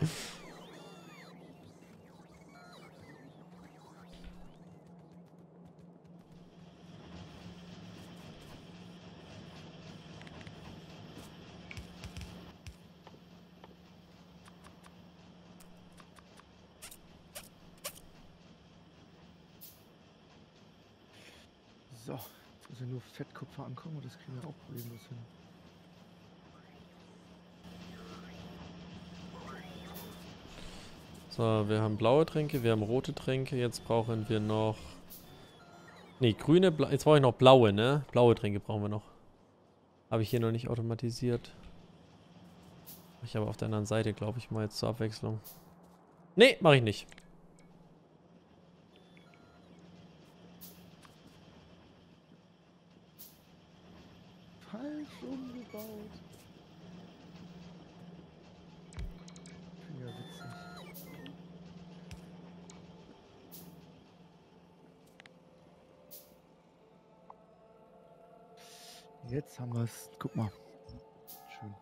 So, jetzt muss ja nur Fettkupfer ankommen und das kriegen wir auch problemlos hin. So, wir haben blaue Tränke, wir haben rote Tränke, jetzt brauchen wir noch... Ne, grüne, bla jetzt brauche ich noch blaue, ne? Blaue Tränke brauchen wir noch. Habe ich hier noch nicht automatisiert. Ich aber auf der anderen Seite, glaube ich, mal jetzt zur Abwechslung. Ne, mache ich nicht. Falsch umgebaut. Ja, witzig. Jetzt haben wir es. Guck mal. Schön.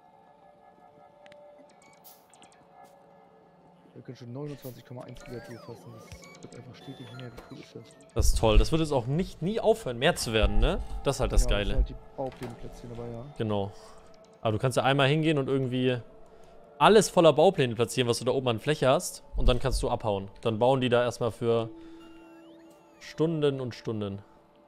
Wir können schon neunundzwanzig Komma eins Gigajoule fassen. Das wird einfach stetig mehr. Wie cool ist das? Das ist toll. Das wird jetzt auch nicht nie aufhören, mehr zu werden, ne? Das ist halt das Ja, Geile. Das halt die Baupläne platzieren, aber ja. Genau. Aber du kannst ja einmal hingehen und irgendwie alles voller Baupläne platzieren, was du da oben an Fläche hast. Und dann kannst du abhauen. Dann bauen die da erstmal für Stunden und Stunden.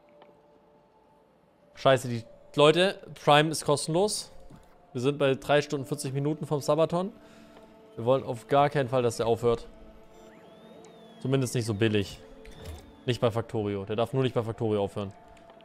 Scheiße, die Leute, Prime ist kostenlos. Wir sind bei drei Stunden vierzig Minuten vom Sabaton. Wir wollen auf gar keinen Fall, dass der aufhört. Zumindest nicht so billig. Nicht bei Factorio. Der darf nur nicht bei Factorio aufhören.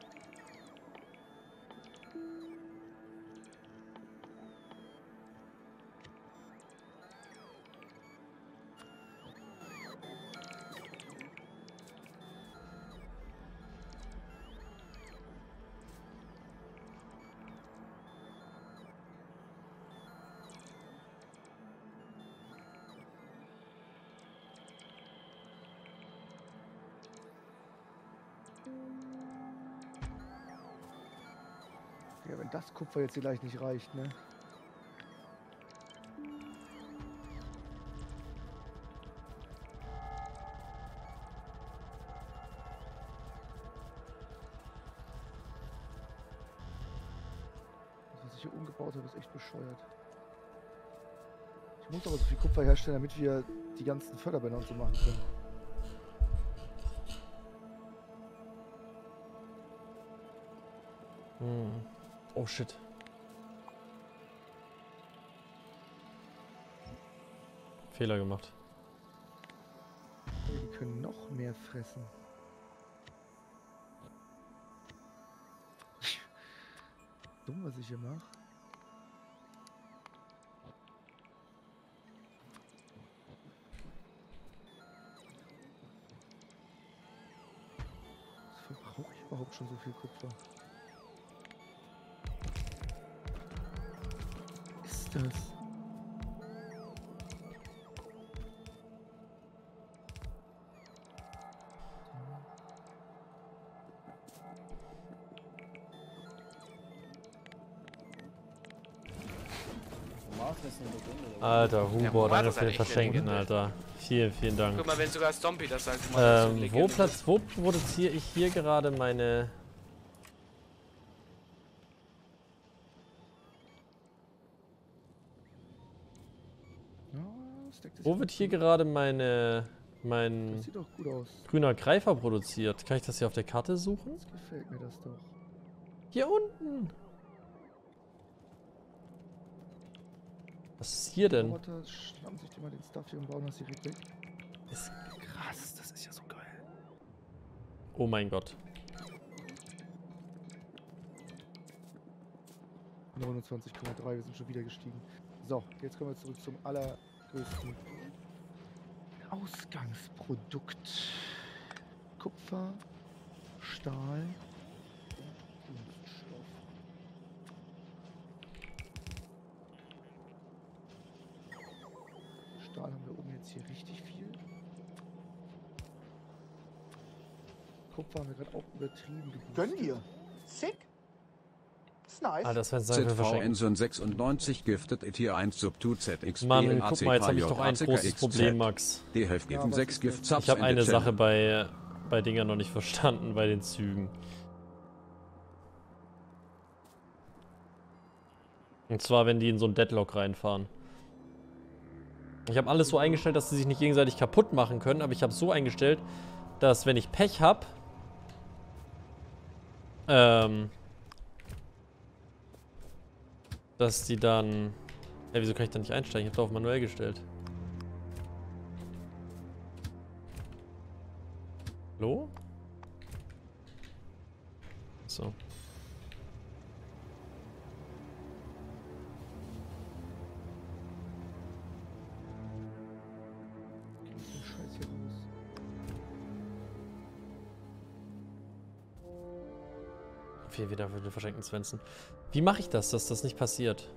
Ja, wenn das Kupfer jetzt vielleicht nicht reicht, ne? Das, was ich hier umgebaut habe, ist echt bescheuert. Ich muss aber so viel Kupfer herstellen, damit wir die ganzen Förderbänder und so machen können. Hm. Oh shit. Fehler gemacht. Die können noch mehr fressen. Dumm, was ich hier mache. Verbrauche ich überhaupt schon so viel Kupfer? Was ist das? Alter, Huber, Ja, wo war danke das für den eigentlich, Verschenken, Legende? Alter. Vielen, vielen Dank. Guck mal, wenn sogar Stompy das sagt. guck mal, das ist Ähm, eine wo, Legende. platz, wo produziere ich hier gerade meine... Ja, das deckt sich Wo gut wird hier zu. gerade meine... mein Das sieht doch gut aus. grüner Greifer produziert? Kann ich das hier auf der Karte suchen? Jetzt gefällt mir das doch. Hier unten! Was ist hier denn? Roboter schnappen sich immer den Stuff hier und bauen das direkt weg. Ist Krass, das ist ja so geil. oh mein Gott. neunundzwanzig Komma drei, wir sind schon wieder gestiegen. So, jetzt kommen wir zurück zum allergrößten Ausgangsprodukt. Kupfer, Stahl, hier richtig viel. Kupfer haben wir gerade auch übertrieben geboostet. Gönn dir. Sick. Ist nice. Ah, das werden sie einfach Z V verschenken. Enson sechsundneunzig giftet E Tier eins Sub zwei Z X B Mann, N guck A C mal, jetzt K habe ich J doch ein A C K großes X Z. Problem, Max. Die Hälfte Ja, geben was sechs ist Gift das? Subs Ich habe in eine the Sache channel. bei, bei Dingern noch nicht verstanden, bei den Zügen. Und zwar, wenn die in so einen Deadlock reinfahren. Ich habe alles so eingestellt, dass sie sich nicht gegenseitig kaputt machen können, aber ich habe so eingestellt, dass wenn ich Pech habe, ähm, dass die dann... Ja, wieso kann ich da nicht einsteigen? Ich habe da auf manuell gestellt. Hallo? So. Was ist denn Scheiß hier los? Viel wieder für den verschenkten Svensson. Wie mache ich das, dass das nicht passiert?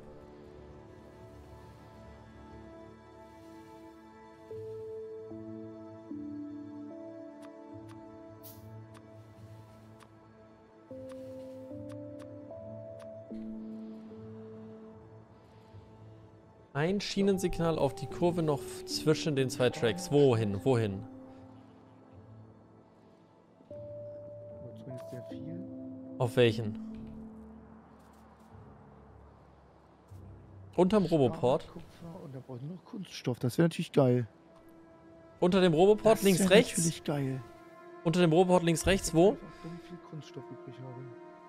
Ein Schienensignal auf die Kurve noch zwischen den zwei Tracks. Wohin? Wohin? Aber zumindest sehr viel. Auf welchen? Unterm Roboport? Stahl, Kupfer und da brauche ich nur noch Kunststoff. Das wäre natürlich geil. Unter dem Roboport Das links, wär rechts? natürlich geil. Unter dem Roboport links, rechts, wo? Einfach dumm viel Kunststoff übrig habe.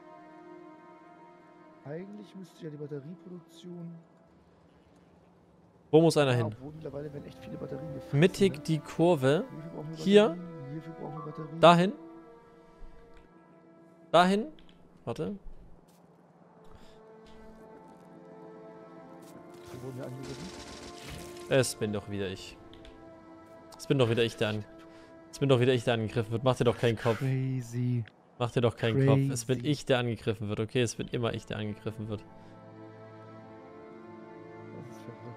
Eigentlich müsste ja die Batterieproduktion... Wo muss einer Ja, hin? obwohl mittlerweile werden echt viele Batterien gefressen, Mittig ne? die Kurve. Hierfür brauchen wir Hier. Batterien, hierfür brauchen wir Batterien. Dahin. Dahin. Warte. Hier wurden wir angegriffen. Es bin doch wieder ich. Es bin doch wieder ich, der an. Es bin doch wieder ich, der angegriffen wird. Mach dir doch keinen Kopf. Crazy. Mach dir doch keinen Kopf. Es bin Crazy. ich, der angegriffen wird, okay? Es bin immer ich, der angegriffen wird. Das ist verrückt.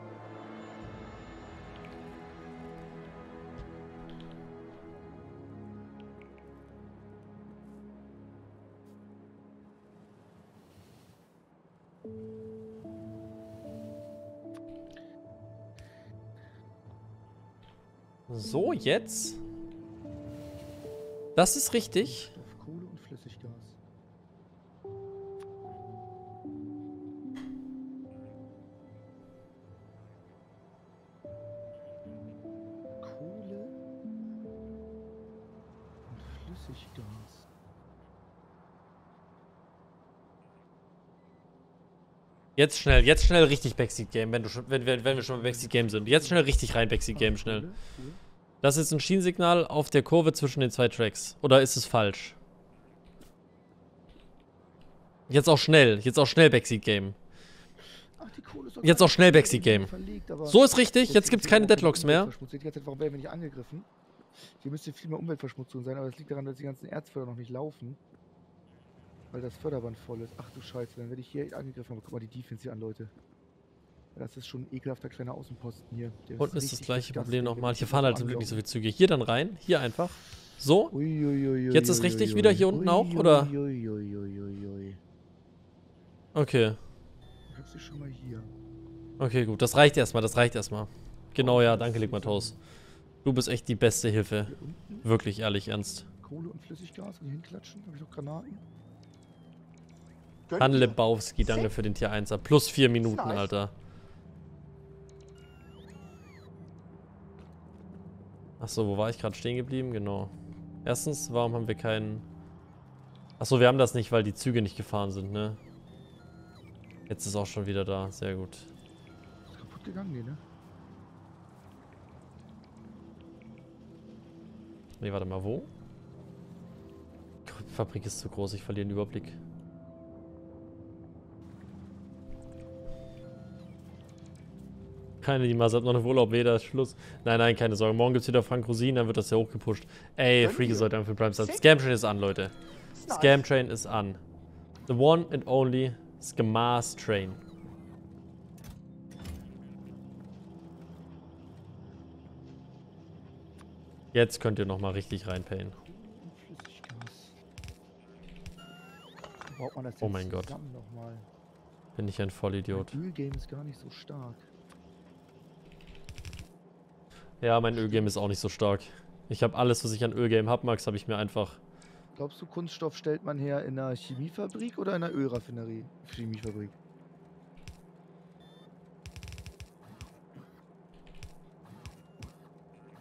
So, jetzt. Das ist richtig. Auf Kohle und Flüssiggas. Kohle und Flüssiggas. Jetzt schnell, jetzt schnell richtig Backseat Game, wenn, du schon, wenn, wenn, wenn wir schon bei Backseat Game sind. Jetzt schnell richtig rein Backseat Game, schnell. Kohle, cool. Das ist ein Schienensignal auf der Kurve zwischen den zwei Tracks. Oder ist es falsch? Jetzt auch schnell, jetzt auch schnell Backseat Game. Ach, die Kohle ist doch Jetzt gar auch schnell nicht Backseat verlegt, Game. verlegt, aber So ist richtig, jetzt jetzt gibt es ist keine hier auch Deadlocks mehr. Umweltverschmutzung. Die ganze Zeit, warum werden wir nicht angegriffen? Hier müsste viel mehr Umweltverschmutzung sein, aber das liegt daran, dass die ganzen Erzförder noch nicht laufen. Weil das Förderband voll ist. Ach du Scheiße, dann werde ich hier angegriffen. Aber guck mal die Defense hier an, Leute. Das ist schon ein ekelhafter kleiner Außenposten hier. Der Unten ist das richtig gleiche disgusting. Problem Der nochmal. wird Hier so fahren halt zum Glück nicht so anlaufen. viele Züge. Hier dann rein, hier einfach. So. Uiuiuiui. Jetzt ist richtig wieder hier unten auch, oder? Uiuiuiui. Okay. Ich hab sie schon mal hier. Okay, gut. Das reicht erstmal, das reicht erstmal. Genau, ja, danke, Ligmatos. Du bist echt die beste Hilfe. Hier unten Wirklich, ehrlich, ernst. Kohle und Flüssiggas und hier hinklatschen. Habe ich noch Granaten? Gönn Han dir. Lebowski, danke für den Tier einser. Plus vier Minuten, nice. Alter. Achso, wo war ich gerade stehen geblieben? Genau. Erstens, warum haben wir keinen... Achso, wir haben das nicht, weil die Züge nicht gefahren sind, ne? Jetzt ist auch schon wieder da. Sehr gut. Ist kaputt gegangen, nee, ne? Nee, warte mal, wo? Die Fabrik ist zu groß, ich verliere den Überblick. Keine, die Masse hat noch eine Urlaub, weder ist Schluss. Nein, nein, keine Sorge. Morgen gibt's wieder Frank Rosin, dann wird das ja hochgepusht. Ey, Gönn Freaky dir. sollte für Prime Sub. Sick. Scam Train ist an, Leute. Ist nice. Scam Train ist an. The one and only Scamas Train. Jetzt könnt ihr nochmal richtig reinpayen. Flüssiggas. Wo braucht man das Oh jetzt mein Gott. zusammen nochmal? Bin ich ein Vollidiot. Das Ölgame ist gar nicht so stark. Ja, mein Ölgame ist auch nicht so stark. Ich habe alles, was ich an Ölgame habe, Max, habe ich mir einfach... Glaubst du, Kunststoff stellt man her in einer Chemiefabrik oder in einer Ölraffinerie? Chemiefabrik.